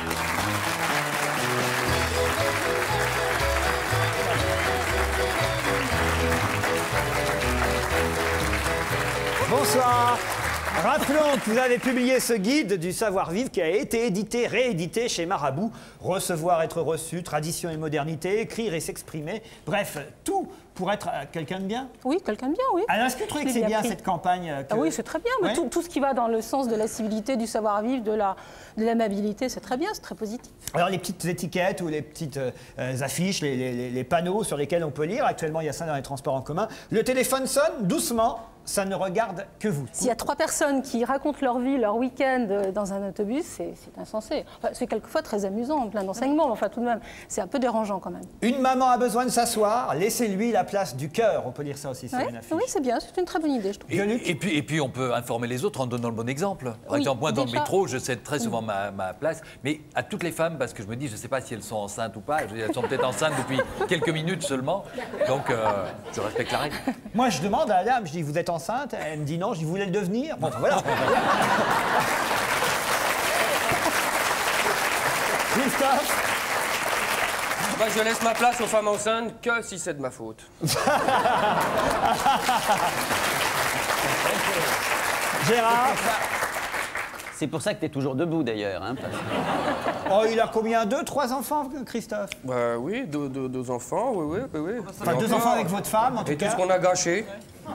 Bonsoir. Rappelons que vous avez publié ce guide du savoir-vivre qui a été édité, réédité chez Marabout. Recevoir, être reçu, tradition et modernité, écrire et s'exprimer. Bref, tout pour être euh, quelqu'un de bien. Oui, quelqu'un de bien, oui. Alors, est-ce que vous trouvez que c'est bien, bien cette campagne que... ah oui, c'est très bien. Ouais. Tout, tout ce qui va dans le sens de la civilité, du savoir-vivre, de la, de l'amabilité, c'est très bien, c'est très positif. Alors, les petites étiquettes ou les petites euh, affiches, les, les, les panneaux sur lesquels on peut lire, actuellement, il y a ça dans les transports en commun. Le téléphone sonne doucement. Ça ne regarde que vous. S'il y a trois personnes qui racontent leur vie, leur week-end dans un autobus, c'est insensé. Enfin, c'est quelquefois très amusant, plein d'enseignements, mais enfin tout de même, c'est un peu dérangeant quand même. Une maman a besoin de s'asseoir, laissez-lui la place du cœur. On peut lire ça aussi sur ouais, une affiche. Oui, c'est bien, c'est une très bonne idée, je trouve. Et, et, puis, et puis on peut informer les autres en donnant le bon exemple. Par oui, exemple, moi dans déjà... le métro, je sais très souvent ma, ma place, mais à toutes les femmes, parce que je me dis, je ne sais pas si elles sont enceintes ou pas, elles sont peut-être enceintes depuis quelques minutes seulement, donc euh, je respecte la règle. Moi je demande à la dame, je dis, vous êtes enceinte? Elle me dit non, je voulais le devenir. Bon, voilà. Christophe? Bah, je laisse ma place aux femmes enceintes que si c'est de ma faute. Gérard? C'est pour ça que tu es toujours debout d'ailleurs. Hein, parce... Oh, il a combien? Deux, trois enfants, Christophe? Bah oui, deux, deux, deux enfants, oui, oui, oui. Enfin, deux enfants avec votre femme, en tout Et cas. tout ce qu'on a gâché.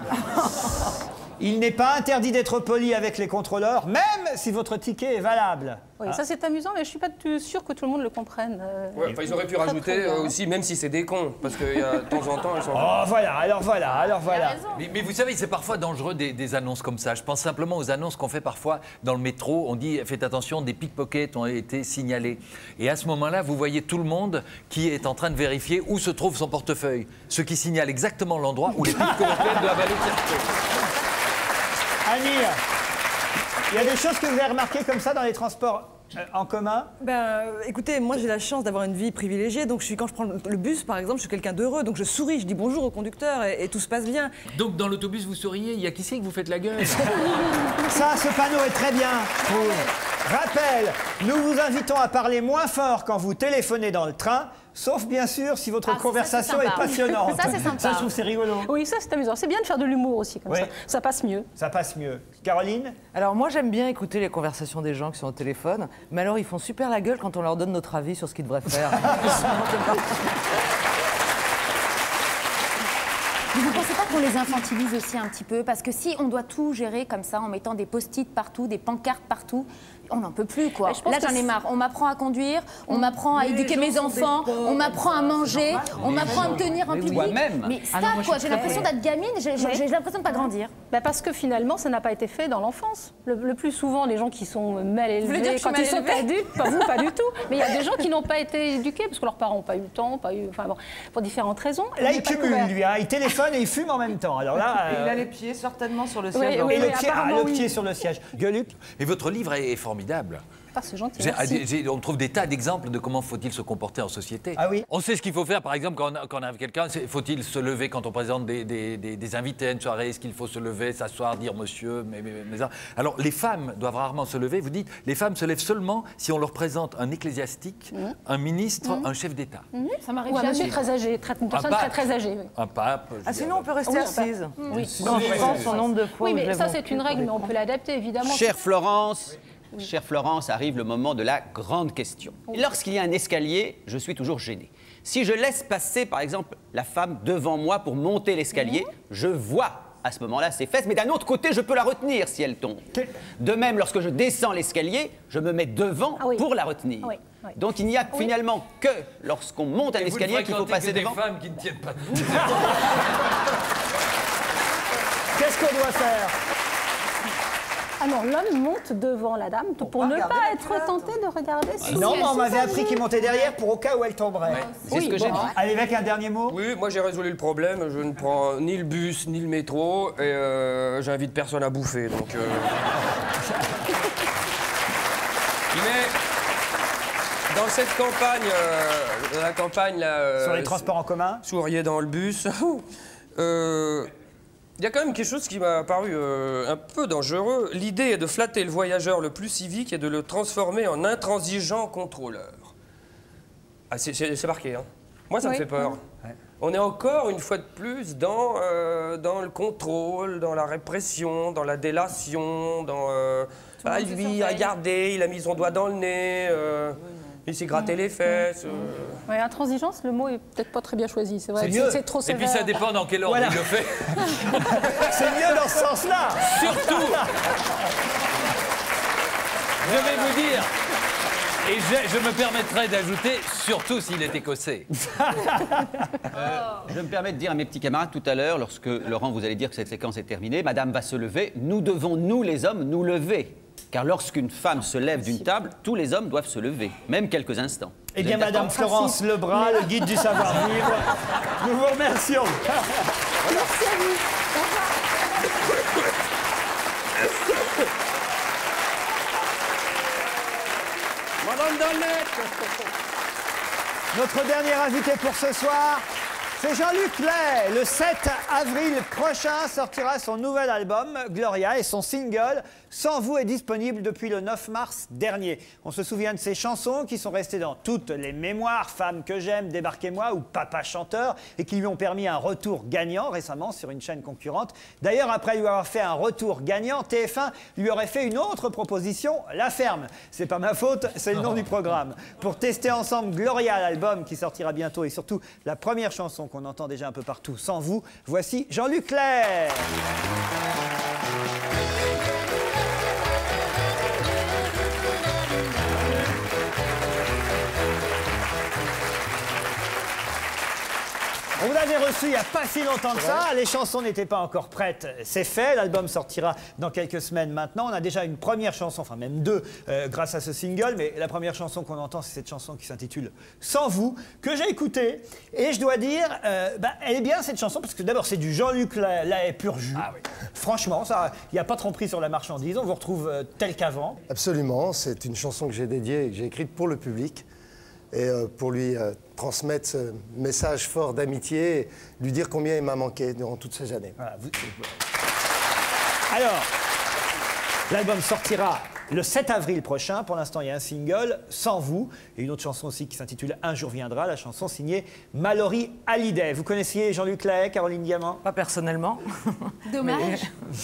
Il n'est pas interdit d'être poli avec les contrôleurs, même si votre ticket est valable. Oui, ah. ça c'est amusant, mais je ne suis pas sûre que tout le monde le comprenne. Euh, ouais, ils auraient pu très, rajouter très aussi, même si c'est des cons, parce que y a, de temps en temps, ils sont... Oh, voilà, alors voilà, alors voilà. Mais, mais vous savez, c'est parfois dangereux des, des annonces comme ça. Je pense simplement aux annonces qu'on fait parfois dans le métro. On dit, faites attention, des pickpockets ont été signalés. Et à ce moment-là, vous voyez tout le monde qui est en train de vérifier où se trouve son portefeuille. Ce qui signale exactement l'endroit où les pickpockets doivent aller chercher. Annie, il y a des choses que vous avez remarquées comme ça dans les transports euh, en commun? Ben, euh, écoutez, moi j'ai la chance d'avoir une vie privilégiée, donc je suis, quand je prends le, le bus par exemple, je suis quelqu'un d'heureux, donc je souris, je dis bonjour au conducteur et, et tout se passe bien. Donc dans l'autobus vous souriez, il y a qui c'est que vous faites la gueule? Ça, ce panneau est très bien. Rappel, nous vous invitons à parler moins fort quand vous téléphonez dans le train. Sauf bien sûr si votre ah, conversation ça, est, est passionnante. Ça, c'est sympa. Ça, je trouve c'est rigolo. Oui, ça, c'est amusant. C'est bien de faire de l'humour aussi, comme oui. ça. Ça passe mieux. Ça passe mieux. Caroline? Alors, moi, j'aime bien écouter les conversations des gens qui sont au téléphone. Mais alors, ils font super la gueule quand on leur donne notre avis sur ce qu'ils devraient faire. Vous ne pensez pas qu'on les infantilise aussi un petit peu? Parce que si on doit tout gérer comme ça, en mettant des post-it partout, des pancartes partout, on n'en peut plus, quoi. je pense Là, que j'en ai c'est- marre. On m'apprend à conduire, on m'apprend à Mais éduquer les mes gens sont des enfants, pauvres, on m'apprend à manger, on Mais m'apprend à me oui. tenir en Mais oui. public. Toi-même. Mais Ah stop, non, moi, je quoi. suis J'ai l'impression très- d'être gamine, j'ai j'ai- j'ai l'impression de pas grandir. Bah parce que finalement, ça n'a pas été fait dans l'enfance. Le, le plus souvent, les gens qui sont mal voulez dire élevés, que je suis quand mal ils sont élevée adultes, pas vous, pas du tout. Mais il y a des gens qui n'ont pas été éduqués parce que leurs parents n'ont pas eu le temps, pas eu, enfin bon, pour différentes raisons. Là, On il n'est pas cumule, couvert. lui. Hein. Il téléphone et il fume en même temps. Alors là, Et il euh, a les pieds certainement sur le Oui, siège. oui, et le oui, pied, ah, apparemment, le oui. pied sur le siège. Gueuluc. Et votre livre est, est formidable. Ah, c'est gentil. J'ai- merci. j'ai- on trouve des tas d'exemples de comment faut-il se comporter en société. Ah oui. On sait ce qu'il faut faire, par exemple, quand on, quand on a quelqu'un, c'est- faut-il se lever quand on présente des, des- des- des invités à une soirée, est-ce qu'il faut se lever, s'asseoir, dire monsieur, mais, mais, mais- mais- Alors, les femmes doivent rarement se lever. Vous dites, les femmes se lèvent seulement si on leur présente un ecclésiastique, Mmh. un ministre, un chef d'État. Ça m'arrive Ou un jamais. monsieur très âgé, très- une personne pape. très très âgée. Oui. Un pape. je Ah, veux sinon, dire. on peut rester Oui, assise. Oui. Quand je pense au nombre de fois Oui, où je mais lève ça mon c'est cul une pour règle, mais on l'écran. peut l'adapter évidemment. Chère Florence, chère Florence, arrive le moment de la grande question. Lorsqu'il y a un escalier, je suis toujours gêné. Si je laisse passer, par exemple, la femme devant moi pour monter l'escalier, je vois à ce moment-là ses fesses, mais d'un autre côté, je peux la retenir si elle tombe. De même, lorsque je descends l'escalier, je me mets devant Ah oui. pour la retenir. Oui, oui. Donc il n'y a finalement que lorsqu'on monte un Et vous ne escalier qu'il faut fréquentez passer que des devant. femmes qui ne tiennent pas debout. Qu'est-ce qu'on doit faire? Ah non, l'homme monte devant la dame pour, pas ne regarder pas la être culotte. tenté de regarder si Non, si mais on elle m'avait s'est appris qu'il montait derrière pour au cas où elle tomberait. C'est ce que j'ai dit. Allez, avec un dernier mot. Oui, moi j'ai résolu le problème. Je ne prends ni le bus ni le métro et euh, j'invite personne à bouffer. Donc, euh... Mais dans cette campagne, euh, la campagne là, euh, Sur les transports en commun. souriez dans le bus. euh, Il y a quand même quelque chose qui m'a paru euh, un peu dangereux. L'idée est de flatter le voyageur le plus civique et de le transformer en intransigeant contrôleur. Ah, c'est- c'est c'est marqué, hein. Moi, ça Oui. me fait peur. On est encore, une fois de plus, dans, euh, dans le contrôle, dans la répression, dans la délation, dans... Euh, ah, monde se lui, surveille. regardez, il a mis son doigt dans le nez, euh, il s'est gratté les fesses. euh. Oui, intransigeance, le mot est peut-être pas très bien choisi, c'est vrai. C'est mieux. C'est trop Et sévère. puis ça dépend dans quel ordre Voilà. il le fait. C'est mieux dans ce sens-là. Surtout, je vais vous dire, et je, je me permettrai d'ajouter, surtout s'il est écossais. Je me permets de dire à mes petits camarades tout à l'heure, lorsque Laurent, vous allez dire que cette séquence est terminée, Madame va se lever, nous devons, nous les hommes, nous lever. Car lorsqu'une femme se lève d'une table, tous les hommes doivent se lever, même quelques instants. Eh Vous bien, êtes Madame d'accord Florence Lebras, le guide du savoir-vivre, nous vous remercions. Merci à vous. Au revoir. Madame Dalnet. Notre dernier invité pour ce soir, c'est Jean-Luc Lay. Le sept avril prochain sortira son nouvel album, Gloria, et son single, Sans vous, est disponible depuis le neuf mars dernier. On se souvient de ces chansons qui sont restées dans toutes les mémoires, Femme que j'aime, Débarquez-moi ou Papa chanteur, et qui lui ont permis un retour gagnant récemment sur une chaîne concurrente. D'ailleurs, après lui avoir fait un retour gagnant, T F un lui aurait fait une autre proposition, La Ferme. C'est pas ma faute, c'est le nom du programme. Pour tester ensemble Gloria, l'album qui sortira bientôt, et surtout la première chanson qu'on entend déjà un peu partout, Sans vous, voici Jean-Luc Lay. On vous l'avait reçu il n'y a pas si longtemps que ça. Les chansons n'étaient pas encore prêtes. C'est fait. L'album sortira dans quelques semaines maintenant. On a déjà une première chanson, enfin même deux, euh, grâce à ce single. Mais la première chanson qu'on entend, c'est cette chanson qui s'intitule Sans vous, que j'ai écoutée. Et je dois dire, euh, bah, elle est bien cette chanson, parce que d'abord, c'est du Jean-Luc Lay pur jus. Ah oui. Franchement, ça, il n'y a pas de tromperie sur la marchandise. On vous retrouve euh, tel qu'avant. Absolument. C'est une chanson que j'ai dédiée et que j'ai écrite pour le public. Et euh, pour lui euh, transmettre ce message fort d'amitié et lui dire combien il m'a manqué durant toutes ces années. Voilà, vous- Alors, l'album sortira le sept avril prochain. Pour l'instant, il y a un single, Sans vous, et une autre chanson aussi qui s'intitule Un jour viendra, la chanson signée Mallory Hallyday. Vous connaissiez Jean-Luc Lay, Caroline Diamant? Pas personnellement. Dommage.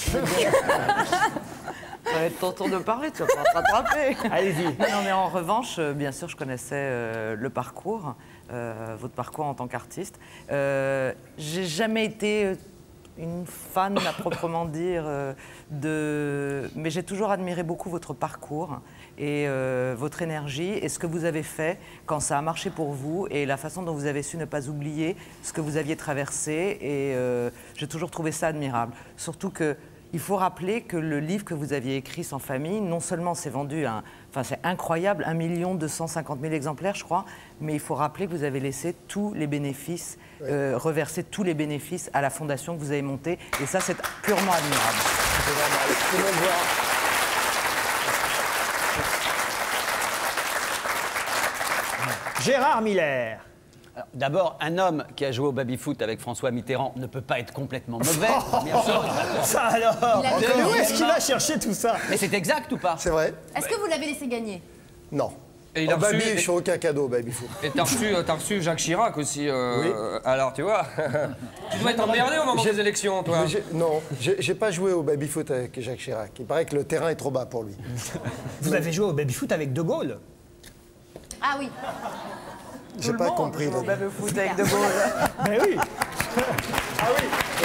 Ça va être ton tour de parler, tu vas pas te rattraper. Allez-y. Non, non, mais en revanche, euh, bien sûr, je connaissais euh, le parcours, euh, votre parcours en tant qu'artiste. Euh, j'ai jamais été euh, une fan, à proprement dire, euh, de... mais j'ai toujours admiré beaucoup votre parcours. et euh, votre énergie et ce que vous avez fait quand ça a marché pour vous et la façon dont vous avez su ne pas oublier ce que vous aviez traversé. Et euh, j'ai toujours trouvé ça admirable. Surtout que il faut rappeler que le livre que vous aviez écrit sans famille, non seulement s'est vendu, un, enfin c'est incroyable, un million deux cent cinquante mille exemplaires, je crois, mais il faut rappeler que vous avez laissé tous les bénéfices, oui. euh, reversé tous les bénéfices à la fondation que vous avez montée, et ça c'est purement admirable. Gérard Miller. D'abord, un homme qui a joué au baby-foot avec François Mitterrand ne peut pas être complètement mauvais. Bien sûr. Ça alors, où est-ce qu'il a cherché tout ça? Mais c'est exact ou pas? C'est vrai. Est-ce que vous l'avez laissé gagner? Non. Et il a oh, reçu... baby, je fais aucun cadeau, baby-foot. Et t'as reçu, t'as reçu Jacques Chirac aussi. Euh... Oui. Alors, tu vois, tu dois être emmerdé au moment des élections, toi. Non, j'ai pas joué au baby-foot avec Jacques Chirac. Il paraît que le terrain est trop bas pour lui. Vous avez joué au baby-foot avec De Gaulle? Ah oui. J'ai pas compris. Le baby-foot avec De Gaulle. Mais oui. Ah oui.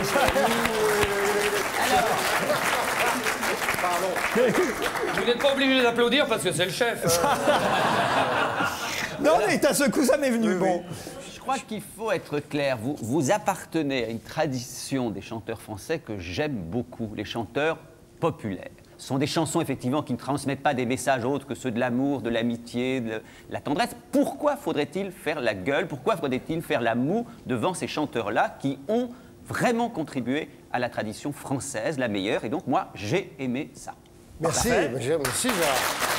Pardon. Vous n'êtes pas obligé d'applaudir parce que c'est le chef. Non, mais à ce coup, ça m'est venu. Oui, bon. Oui. Je crois qu'il faut être clair. Vous, vous appartenez à une tradition des chanteurs français que j'aime beaucoup, les chanteurs populaires. Ce sont des chansons, effectivement, qui ne transmettent pas des messages autres que ceux de l'amour, de l'amitié, de la tendresse. Pourquoi faudrait-il faire la gueule? Pourquoi faudrait-il faire la moue devant ces chanteurs-là qui ont vraiment contribué à la tradition française, la meilleure? Et donc, moi, j'ai aimé ça. Merci, merci Gérard.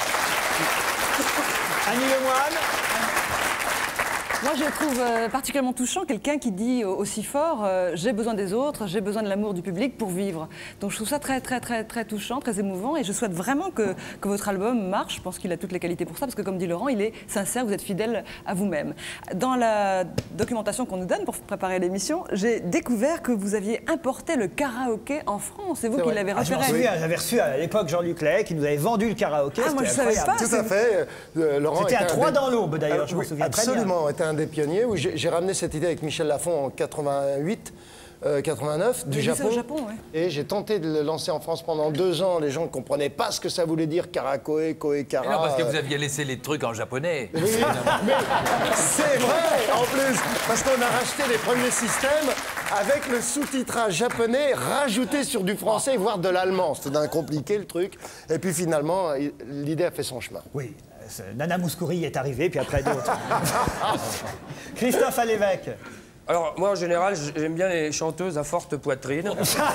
Annie Lemoine. Moi, je trouve euh, particulièrement touchant quelqu'un qui dit aussi fort euh, « j'ai besoin des autres, j'ai besoin de l'amour du public pour vivre ». Donc je trouve ça très, très, très, très touchant, très émouvant et je souhaite vraiment que, que votre album marche. Je pense qu'il a toutes les qualités pour ça parce que, comme dit Laurent, il est sincère, vous êtes fidèle à vous-même. Dans la documentation qu'on nous donne pour préparer l'émission, j'ai découvert que vous aviez importé le karaoké en France. C'est vous qui l'avez repéré. Ah, je m'en souviens, j'avais reçu à l'époque Jean-Luc Lahaye qui nous avait vendu le karaoké. Ah, moi je savais pas. Tout à fait. Euh, Laurent C'était à Troyes dans l'Aube d'ailleurs, je me souviens très bien. Absolument, était un des pionniers où j'ai ramené cette idée avec Michel Lafon en quatre-vingt-huit, euh, quatre-vingt-neuf du Japon. Japon ouais. Et j'ai tenté de le lancer en France pendant deux ans. Les gens ne comprenaient pas ce que ça voulait dire karakoé, koé, kara. Et non, parce que vous aviez laissé les trucs en japonais. Oui, mais c'est vrai en plus, parce qu'on a racheté les premiers systèmes avec le sous-titrage japonais rajouté sur du français, voire de l'allemand. C'était d'un compliqué le truc. Et puis finalement, l'idée a fait son chemin. Oui. Nana Mouskouri est arrivée, puis après d'autres. Christophe Alévèque. Alors, moi, en général, j'aime bien les chanteuses à forte poitrine.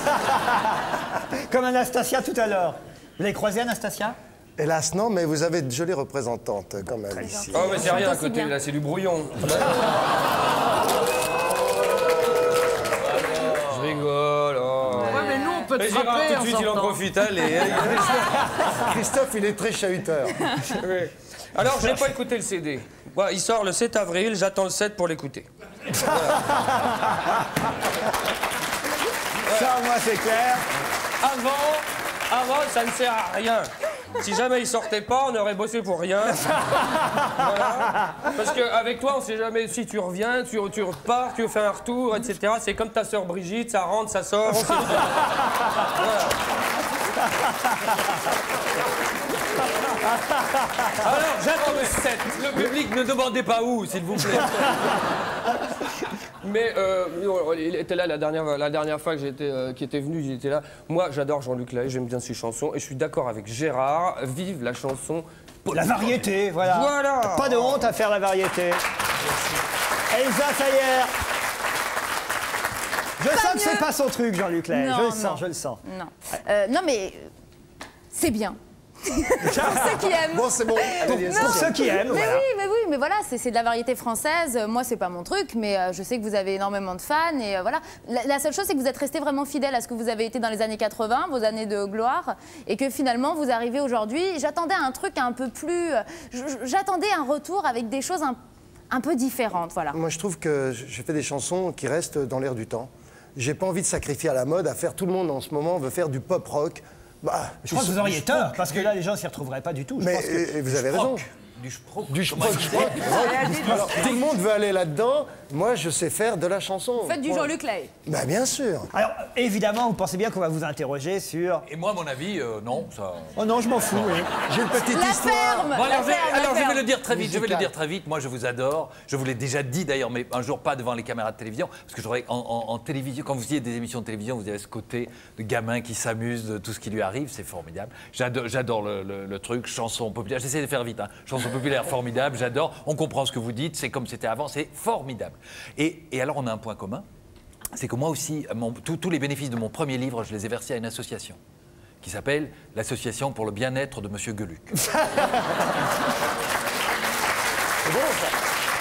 Comme Anastasia tout à l'heure. Vous l'avez croisée, Anastasia? Hélas, non, mais vous avez de jolies représentantes, quand même, Très ici. Oh, mais c'est rien à côté, là, c'est du brouillon. Je rigole, oh. Ouais, mais nous, on peut te frapper frapper tout de suite, il en profite, allez. Christophe, il est très chahuteur. Oui. Alors, je n'ai pas écouté le C D. Ouais, il sort le sept avril, j'attends le sept pour l'écouter. Voilà. Ça, moi, c'est clair. Avant, avant, ça ne sert à rien. Si jamais il sortait pas, on aurait bossé pour rien. Voilà. Parce qu'avec toi, on sait jamais si tu reviens, tu, tu repars, tu fais un retour, et cetera. C'est comme ta sœur Brigitte, ça rentre, ça sort. On sait... Voilà. Alors, j'attends le sept. Le public, ne demandez pas où, s'il vous plaît. Mais euh, il était là la dernière, la dernière fois que j'étais, euh, qui était venu, il était là. Moi, j'adore Jean-Luc Lahaye, j'aime bien ses chansons, et je suis d'accord avec Gérard. Vive la chanson. La variété, voilà. Voilà. Pas de honte à faire la variété. Elsa Sayer. Je Pas sens que mieux. c'est pas son truc, Jean-Luc Lahaye. Non, Je le non. sens, je le sens. Non, euh, non mais c'est bien. Pour ceux qui aiment. Bon, c'est bon. Pour, Allez, pour ceux qui aiment, Mais voilà. oui, mais oui, mais voilà, c'est de la variété française. Moi, c'est pas mon truc, mais euh, je sais que vous avez énormément de fans et euh, voilà. La, la seule chose, c'est que vous êtes resté vraiment fidèle à ce que vous avez été dans les années quatre-vingt, vos années de gloire, et que finalement, vous arrivez aujourd'hui. J'attendais un truc un peu plus. J'attendais un retour avec des choses un, un peu différentes, voilà. Moi, je trouve que j'ai fait des chansons qui restent dans l'air du temps. J'ai pas envie de sacrifier à la mode, à faire tout le monde en ce moment veut faire du pop rock. Bah, Je crois que vous auriez tort, parce que là, les gens s'y retrouveraient pas du tout. Je mais pense que et vous avez raison. Du sprook. Du sprook, sprook. Alors, tout le monde veut aller là-dedans. Moi, je sais faire de la chanson. Faites du Jean-Luc Lay. Bah, bien sûr. Alors, évidemment, vous pensez bien qu'on va vous interroger sur... Et moi, à mon avis, euh, non, ça... Oh non, je m'en fous, oui. J'ai une petite La histoire. ferme. Bon, alors, La je vais, ferme, la alors, je vais ferme. le dire très vite, je vais le Musical. dire très vite. Moi, je vous adore. Je vous l'ai déjà dit d'ailleurs, mais un jour pas devant les caméras de télévision. Parce que j'aurais en, en, en télévision, quand vous voyez des émissions de télévision, vous avez ce côté de gamin qui s'amuse de tout ce qui lui arrive. C'est formidable. J'adore, j'adore le, le, le truc, chanson populaire. J'essaie de faire vite, hein. Chanson populaire formidable, j'adore. On comprend ce que vous dites, c'est comme c'était avant, c'est formidable. Et, et alors, on a un point commun. C'est que moi aussi, mon, tous- tous les bénéfices de mon premier livre, je les ai versés à une association qui s'appelle l'Association pour le bien-être de Monsieur Gueluc. C'est bon, ça.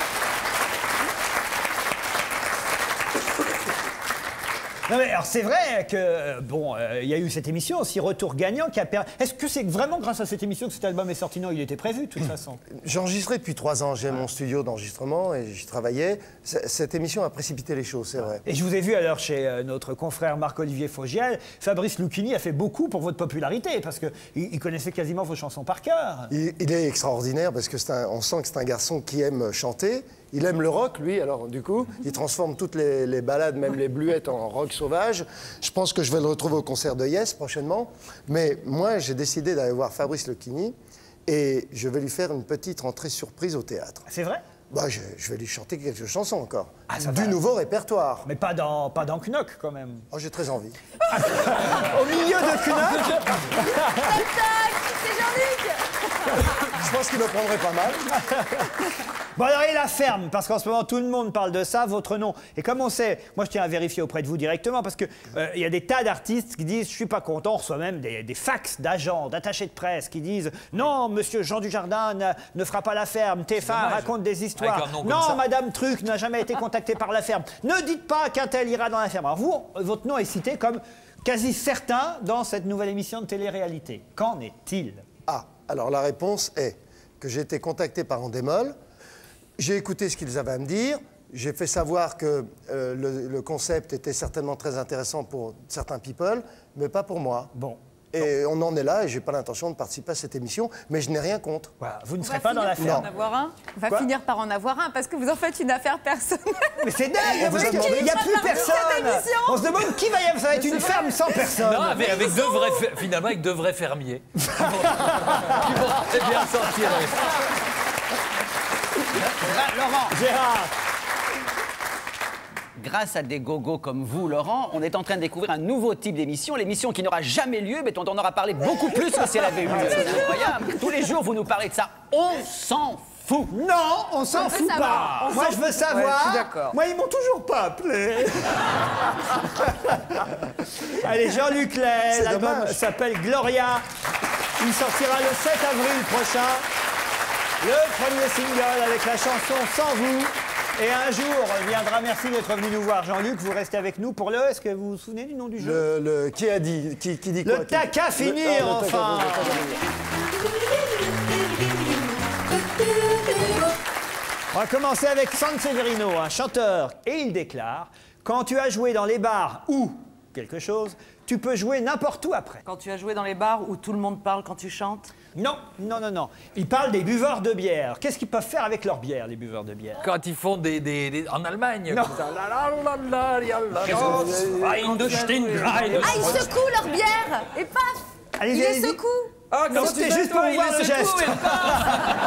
Non mais alors c'est vrai que euh, bon, euh, il y a eu cette émission aussi Retour gagnant qui a permis. Est-ce que c'est vraiment grâce à cette émission que cet album est sorti? Non, il était prévu de toute façon. J'enregistrais depuis trois ans. J'ai mon studio d'enregistrement et j'y travaillais. C- Cette émission a précipité les choses, c'est vrai. Et je vous ai vu alors chez euh, notre confrère Marc-Olivier Fogiel. Fabrice Lucchini a fait beaucoup pour votre popularité parce que il, il connaissait quasiment vos chansons par cœur. Il, il est extraordinaire parce que c'est un- on sent que c'est un garçon qui aime chanter. Il aime le rock, lui, alors du coup, il transforme toutes les, les balades, même les bluettes, en rock sauvage. Je pense que je vais le retrouver au concert de Yes prochainement. Mais moi, j'ai décidé d'aller voir Fabrice Lucchini et je vais lui faire une petite rentrée surprise au théâtre. C'est vrai? Bah, je, je vais lui chanter quelques chansons encore. Ah, ça du va. nouveau répertoire. Mais pas dans pas dans Knock quand même. Oh, j'ai très envie. Au milieu de Knock. C'est Jean-Luc. Je pense qu'il me prendrait pas mal. Bon alors et la ferme, parce qu'en ce moment tout le monde parle de ça, votre nom. Et comme on sait, moi je tiens à vérifier auprès de vous directement, parce qu'il euh, y a des tas d'artistes qui disent « je suis pas content », on reçoit même des, des fax d'agents, d'attachés de presse qui disent « non, monsieur Jean Dujardin ne, ne fera pas la ferme, T F un dommage. raconte des histoires, Avec un nom comme non, ça. madame Truc n'a jamais été contactée par la ferme, ne dites pas qu'un tel ira dans la ferme ». Alors vous, votre nom est cité comme quasi certain dans cette nouvelle émission de télé-réalité. Qu'en est-il? Ah, alors la réponse est que j'ai été contacté par Endemol, j'ai écouté ce qu'ils avaient à me dire, j'ai fait savoir que euh, le, le concept était certainement très intéressant pour certains people, mais pas pour moi. Bon. Et on en est là et j'ai pas l'intention de participer à cette émission, mais je n'ai rien contre. Voilà, vous ne On serez va pas dans la finir ferme. par en avoir un. On va Quoi finir par en avoir un parce que vous en faites une affaire personnelle. Mais c'est dingue, On vous a demandé- il n'y a Qui plus fera partie de cette personne. émission On se demande qui va y avoir, ça va être une ferme sans personne. Non, avec, avec deux vrais, fer- finalement, avec deux vrais fermiers. Qui vont qui vont très bien sortir. Laurent, Gérard, grâce à des gogos comme vous, Laurent, on est en train de découvrir un nouveau type d'émission, l'émission qui n'aura jamais lieu, mais dont on aura parlé beaucoup plus que si elle avait eu lieu. C'est incroyable. Tous les jours, vous nous parlez de ça. On s'en fout. non, on s'en On veut fout savoir. pas. On Moi, s'en je veux fout. savoir. Ouais, je suis d'accord. Moi, ils m'ont toujours pas appelé. Allez, Jean-Luc Lay, C'est l'album dommage. s'appelle Gloria. Il sortira le sept avril prochain. Le premier single avec la chanson Sans vous. Et un jour viendra, merci d'être venu nous voir, Jean-Luc. Vous restez avec nous pour le. Est-ce que vous vous souvenez du nom du jeu? Le, le- qui a dit qui, qui dit quoi Le qui- tac à finir, Le- ah, le tac à enfin. finir, le tac à finir. On va commencer avec Sanseverino, un chanteur, et il déclare « Quand tu as joué dans les bars ou quelque chose, tu peux jouer n'importe où après. Quand tu as joué dans les bars où tout le monde parle quand tu chantes » Non, non, non, non. Il parle des buveurs de bière. Qu'est-ce qu'ils peuvent faire avec leur bière, les buveurs de bière? Quand ils font des, des- des- en Allemagne. Non. Comme ça. La, la, la, la, la, la, la. Rein de Stingrein. Ah, ils secouent leur bière et paf. Allez-y, Ils les allez-y. secouent. Ah, Non, comment c'était tu fais, juste toi, pour il voir les le secoue, geste. il part.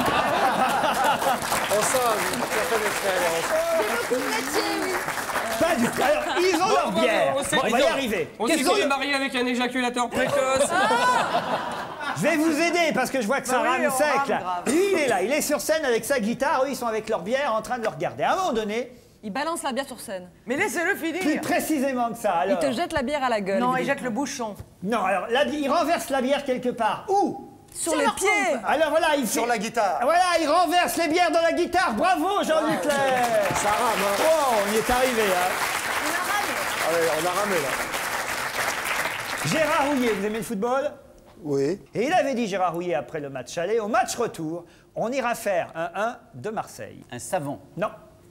On sent une certaine expérience. J'ai beaucoup de métiers, oui. Pas du tout. Alors, ils ont leur Bon, bon, bière. on sait- Bon, on va y arriver. On Qu'est-ce sait qu'on qu'ils est ont- marié avec un éjaculateur précoce. Je vais vous aider parce que je vois que ça Bah oui, rame on sec rame là. grave. Lui, il est là, il est sur scène avec sa guitare. Eux, ils sont avec leur bière en train de le regarder. À un moment donné, Il balance la bière sur scène. Mais laissez-le plus finir. précisément que ça. Il Alors. te jette la bière à la gueule. Non, il dit. jette le bouchon. Non, alors là, il renverse la bière quelque part. Où? Sur les pieds. Alors voilà, il fait... Sur la guitare. Voilà, il renverse les bières dans la guitare. Bravo, Jean-Luc Lay. Ça rame, hein. Oh, on y est arrivé. Hein. Ah ouais, on a ramé là. Gérard Rouillet, vous aimez le football? Oui. Et il avait dit, Gérard Rouillet, après le match aller, au match retour, on ira faire un un de Marseille. Un savon. Non,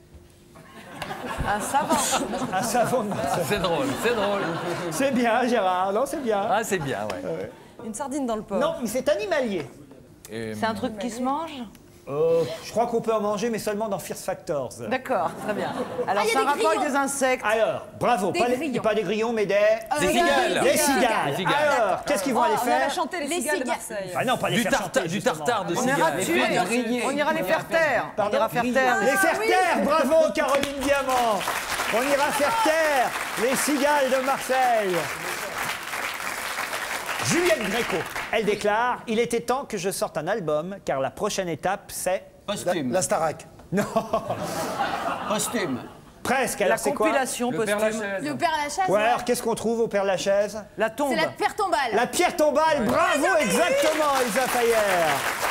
Un savant. un savon de Marseille. C'est drôle, c'est drôle. C'est bien, Gérard. Non, c'est bien. Ah, c'est bien, ouais. Une sardine dans le porc. Non, mais c'est animalier. Et, C'est un truc qui se mange Euh, je crois qu'on peut en manger, mais seulement dans Fear Factors. D'accord, très bien. Alors, Ah, il y a c'est un des rapport avec grillons. des insectes. Alors, bravo, Des pas, les, grillons. pas des grillons, mais des... Des cigales. Les Des cigales. cigales. Alors, qu'est-ce qu'ils vont aller Oh, on va faire chanter les, Les cigales de cigales. Marseille. Ah non, pas les Du, faire tarta- chanter, du justement. tartare de On ira cigales. tuer, on ira les faire taire. On Pardon ira faire taire. Les faire taire, bravo Caroline Diamant. On ira faire taire les cigales de Marseille. Juliette Gréco, elle déclare « Il était temps que je sorte un album, car la prochaine étape, c'est... » Posthume. La Starac. Non, Posthume. presque. La Alors c'est quoi? compilation Le Père posthume. Lachaise. Le Père Lachaise. Ouais, ouais. alors qu'est-ce qu'on trouve au Père Lachaise? La tombe. C'est la pierre tombale. La pierre tombale, bravo, exactement, Isa Fayer.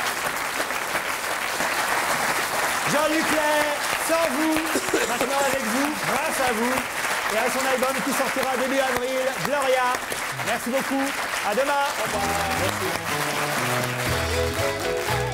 Jean-Luc Lay, sans vous, maintenant avec vous, grâce à vous, et à son album qui sortira début avril, Gloria. Merci beaucoup, à demain. Au revoir. Merci.